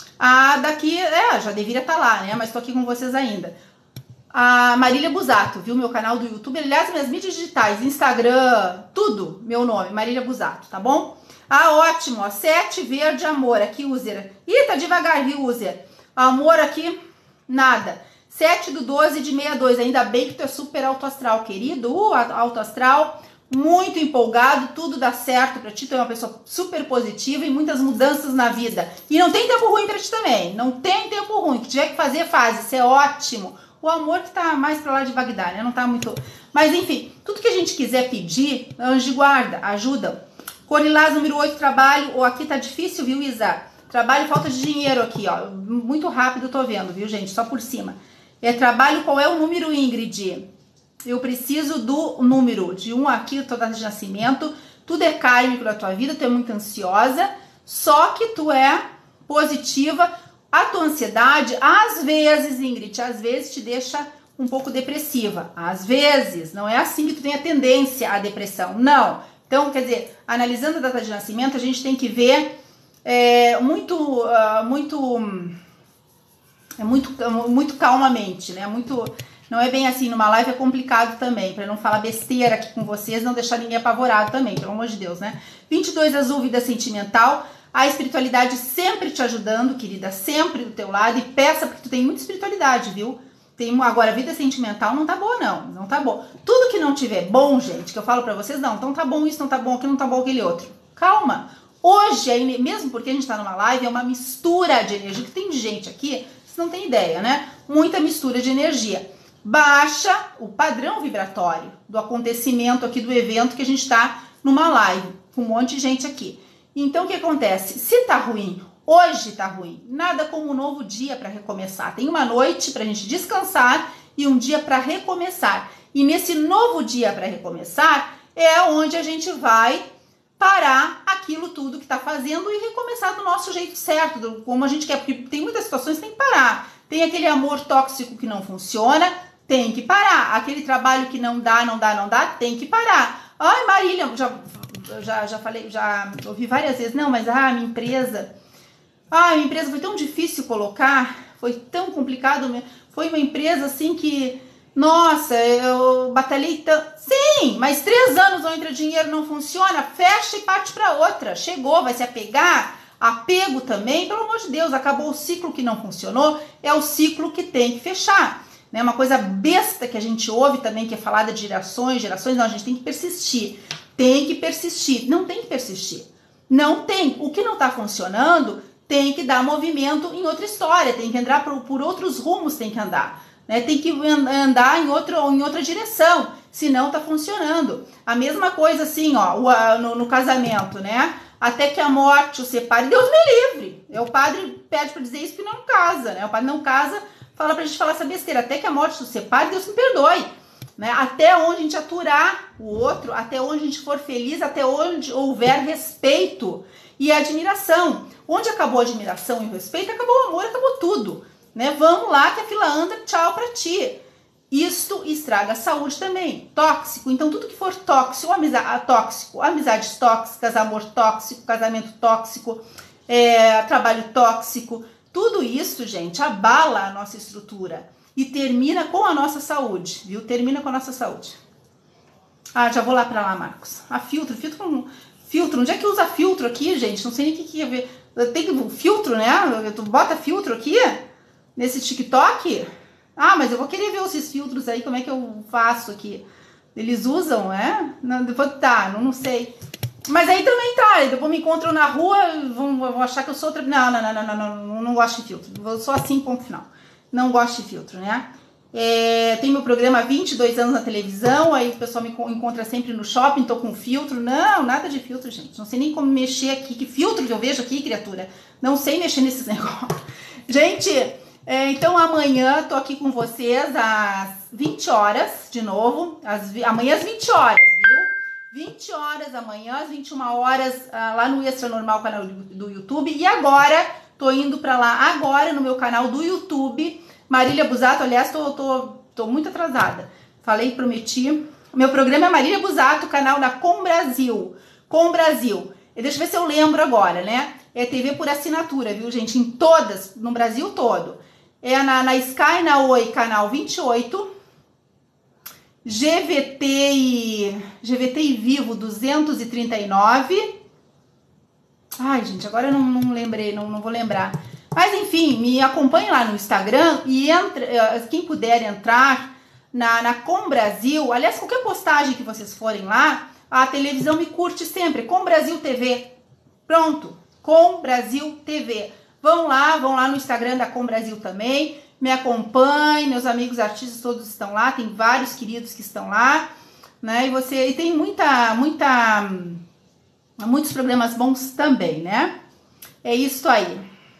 Já deveria estar lá, né? Mas tô aqui com vocês ainda. A Marília Busato, viu? Meu canal do YouTube, aliás, minhas mídias digitais, Instagram, tudo, meu nome, Marília Busato, tá bom? Ótimo, ó, 7 verde, amor, aqui, user. Ih, tá devagar, viu, user? Amor aqui, nada. 7/12 de 62, ainda bem que tu é super alto astral, querido, alto astral, muito empolgado, tudo dá certo pra ti, tu é uma pessoa super positiva e muitas mudanças na vida. E não tem tempo ruim pra ti também, não tem tempo ruim, que tiver que fazer, faz, isso é ótimo. O amor que tá mais pra lá de Bagdá, né, não tá muito... Mas enfim, tudo que a gente quiser pedir, anjo de guarda, ajudam. Corilás, número 8, trabalho, aqui tá difícil, viu, Isa? Trabalho, falta de dinheiro aqui, ó, muito rápido eu tô vendo, viu, gente, só por cima. Trabalho, qual é o número, Ingrid? Eu preciso do número de 1 aqui, tua data de nascimento. Tudo é kármico na tua vida, tu é muito ansiosa, só que tu é positiva. A tua ansiedade, às vezes, Ingrid, às vezes te deixa um pouco depressiva. Às vezes, não é assim que tu tem a tendência à depressão, não. Então, quer dizer, analisando a data de nascimento, a gente tem que ver muito calmamente, né? Não é bem assim, numa live é complicado também, para não falar besteira aqui com vocês, não deixar ninguém apavorado também, pelo amor de Deus, né? 22 azul, vida sentimental. A espiritualidade sempre te ajudando, querida, sempre do teu lado. E peça, porque tu tem muita espiritualidade, viu? Agora, a vida sentimental não tá boa, não. Não tá boa. Tudo que não tiver bom, gente, que eu falo pra vocês, não, então tá bom isso, não tá bom aquilo, não tá bom aquele outro. Calma. Hoje, mesmo porque a gente tá numa live, é uma mistura de energia. Que tem gente aqui, vocês não têm ideia, né? Muita mistura de energia. Baixa o padrão vibratório do acontecimento aqui do evento que a gente tá numa live, com um monte de gente aqui. Então, o que acontece? Se tá ruim, hoje tá ruim, nada como um novo dia para recomeçar. Tem uma noite pra gente descansar e um dia para recomeçar. E nesse novo dia para recomeçar é onde a gente vai parar aquilo tudo que tá fazendo e recomeçar do nosso jeito certo, como a gente quer, porque tem muitas situações que tem que parar. Tem aquele amor tóxico que não funciona, tem que parar. Aquele trabalho que não dá, tem que parar. Ai, Marília, já falei, já ouvi várias vezes, não, mas minha empresa foi tão difícil colocar, foi tão complicado, foi uma empresa assim que, nossa, eu batalhei tanto. Sim, mas 3 anos não entra dinheiro, não funciona, fecha e parte para outra. Chegou, vai se apegar, apego também, pelo amor de Deus, acabou o ciclo que não funcionou, é o ciclo que tem que fechar. Né? Uma coisa besta que a gente ouve também, que é falada de gerações, não, a gente tem que persistir. Tem que persistir, não tem que persistir. Não tem. O que não está funcionando tem que dar movimento em outra história, tem que andar por outros rumos, tem que andar. Né? Tem que andar em outra direção, senão tá funcionando. A mesma coisa assim, ó, no casamento, né? Até que a morte o separe, Deus me livre. O padre pede para dizer isso que não casa, né? O padre não casa, fala pra gente falar essa besteira. Até que a morte o separe, Deus me perdoe. Né? Até onde a gente aturar o outro, até onde a gente for feliz, até onde houver respeito e admiração. Onde acabou a admiração e o respeito, acabou o amor, acabou tudo. Né? Vamos lá que a fila anda, tchau pra ti. Isto estraga a saúde também. Tóxico, então tudo que for tóxico, amizades tóxicas, amor tóxico, casamento tóxico, trabalho tóxico, tudo isso, gente, abala a nossa estrutura e termina com a nossa saúde, viu? Termina com a nossa saúde. Já vou lá pra lá, Marcos. Filtro, onde é que usa filtro aqui, gente? Não sei nem o que é ver. Tem filtro, né? Tu bota filtro aqui nesse TikTok? Mas eu vou querer ver esses filtros aí, como é que eu faço aqui? Eles usam, Não, depois não sei. Mas aí também tá, depois me encontram na rua, vão achar que eu sou outra. Não gosto de filtro. Eu sou assim, ponto final. Não gosto de filtro, né? Tem meu programa há 22 anos na televisão, aí o pessoal me encontra sempre no shopping, tô com filtro. Não, nada de filtro, gente. Não sei nem como mexer aqui. Que filtro que eu vejo aqui, criatura? Não sei mexer nesses negócios. Gente, então amanhã tô aqui com vocês às 20 horas, de novo. Amanhã às 20 horas, viu? 20 horas amanhã, às 21 horas, lá no Extra Normal, canal do YouTube. E agora, tô indo pra lá agora no meu canal do YouTube, Marília Busato. Aliás, tô muito atrasada. Falei, prometi. Meu programa é Marília Busato, canal da Com Brasil. E deixa eu ver se eu lembro agora, né? É TV por assinatura, viu, gente? Em todas, no Brasil todo. Na Sky, na Oi, canal 28. GVT e Vivo 239. Ai, gente, agora eu não lembrei, não vou lembrar. Mas enfim, me acompanhe lá no Instagram e quem puder entrar na Com Brasil, aliás, qualquer postagem que vocês forem lá, a televisão me curte sempre, Com Brasil TV. Pronto, Com Brasil TV. Vão lá no Instagram da Com Brasil também. Me acompanhe, meus amigos artistas todos estão lá, tem vários queridos que estão lá, né? E tem muitos programas bons também, né? É isso aí.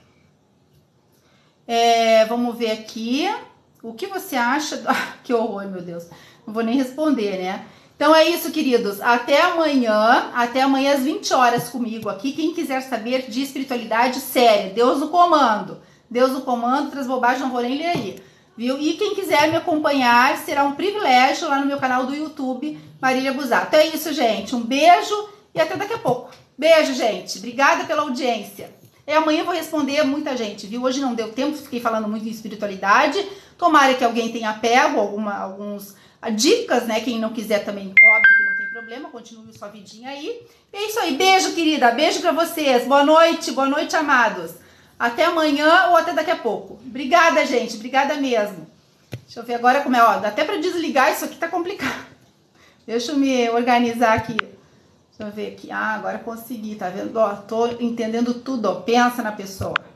Vamos ver aqui. O que você acha? Que horror, meu Deus. Não vou nem responder, né? Então é isso, queridos. Até amanhã às 20 horas comigo aqui. Quem quiser saber de espiritualidade séria, Deus no comando. Outras bobagens não vou nem ler aí, viu? E quem quiser me acompanhar, será um privilégio lá no meu canal do YouTube, Marília Busato. Então é isso, gente. Um beijo e até daqui a pouco. Beijo, gente. Obrigada pela audiência. Amanhã eu vou responder muita gente, viu? Hoje não deu tempo, fiquei falando muito em espiritualidade. Tomara que alguém tenha pego alguns dicas, né? Quem não quiser também, óbvio que não tem problema, continue sua vidinha aí. E é isso aí, beijo, querida, beijo pra vocês. Boa noite, amados. Até amanhã ou até daqui a pouco. Obrigada, gente, obrigada mesmo. Deixa eu ver agora como é, ó, dá até pra desligar, isso aqui tá complicado. Deixa eu me organizar aqui. Deixa eu ver aqui, agora consegui, tá vendo? Ó, tô entendendo tudo, ó, pensa na pessoa.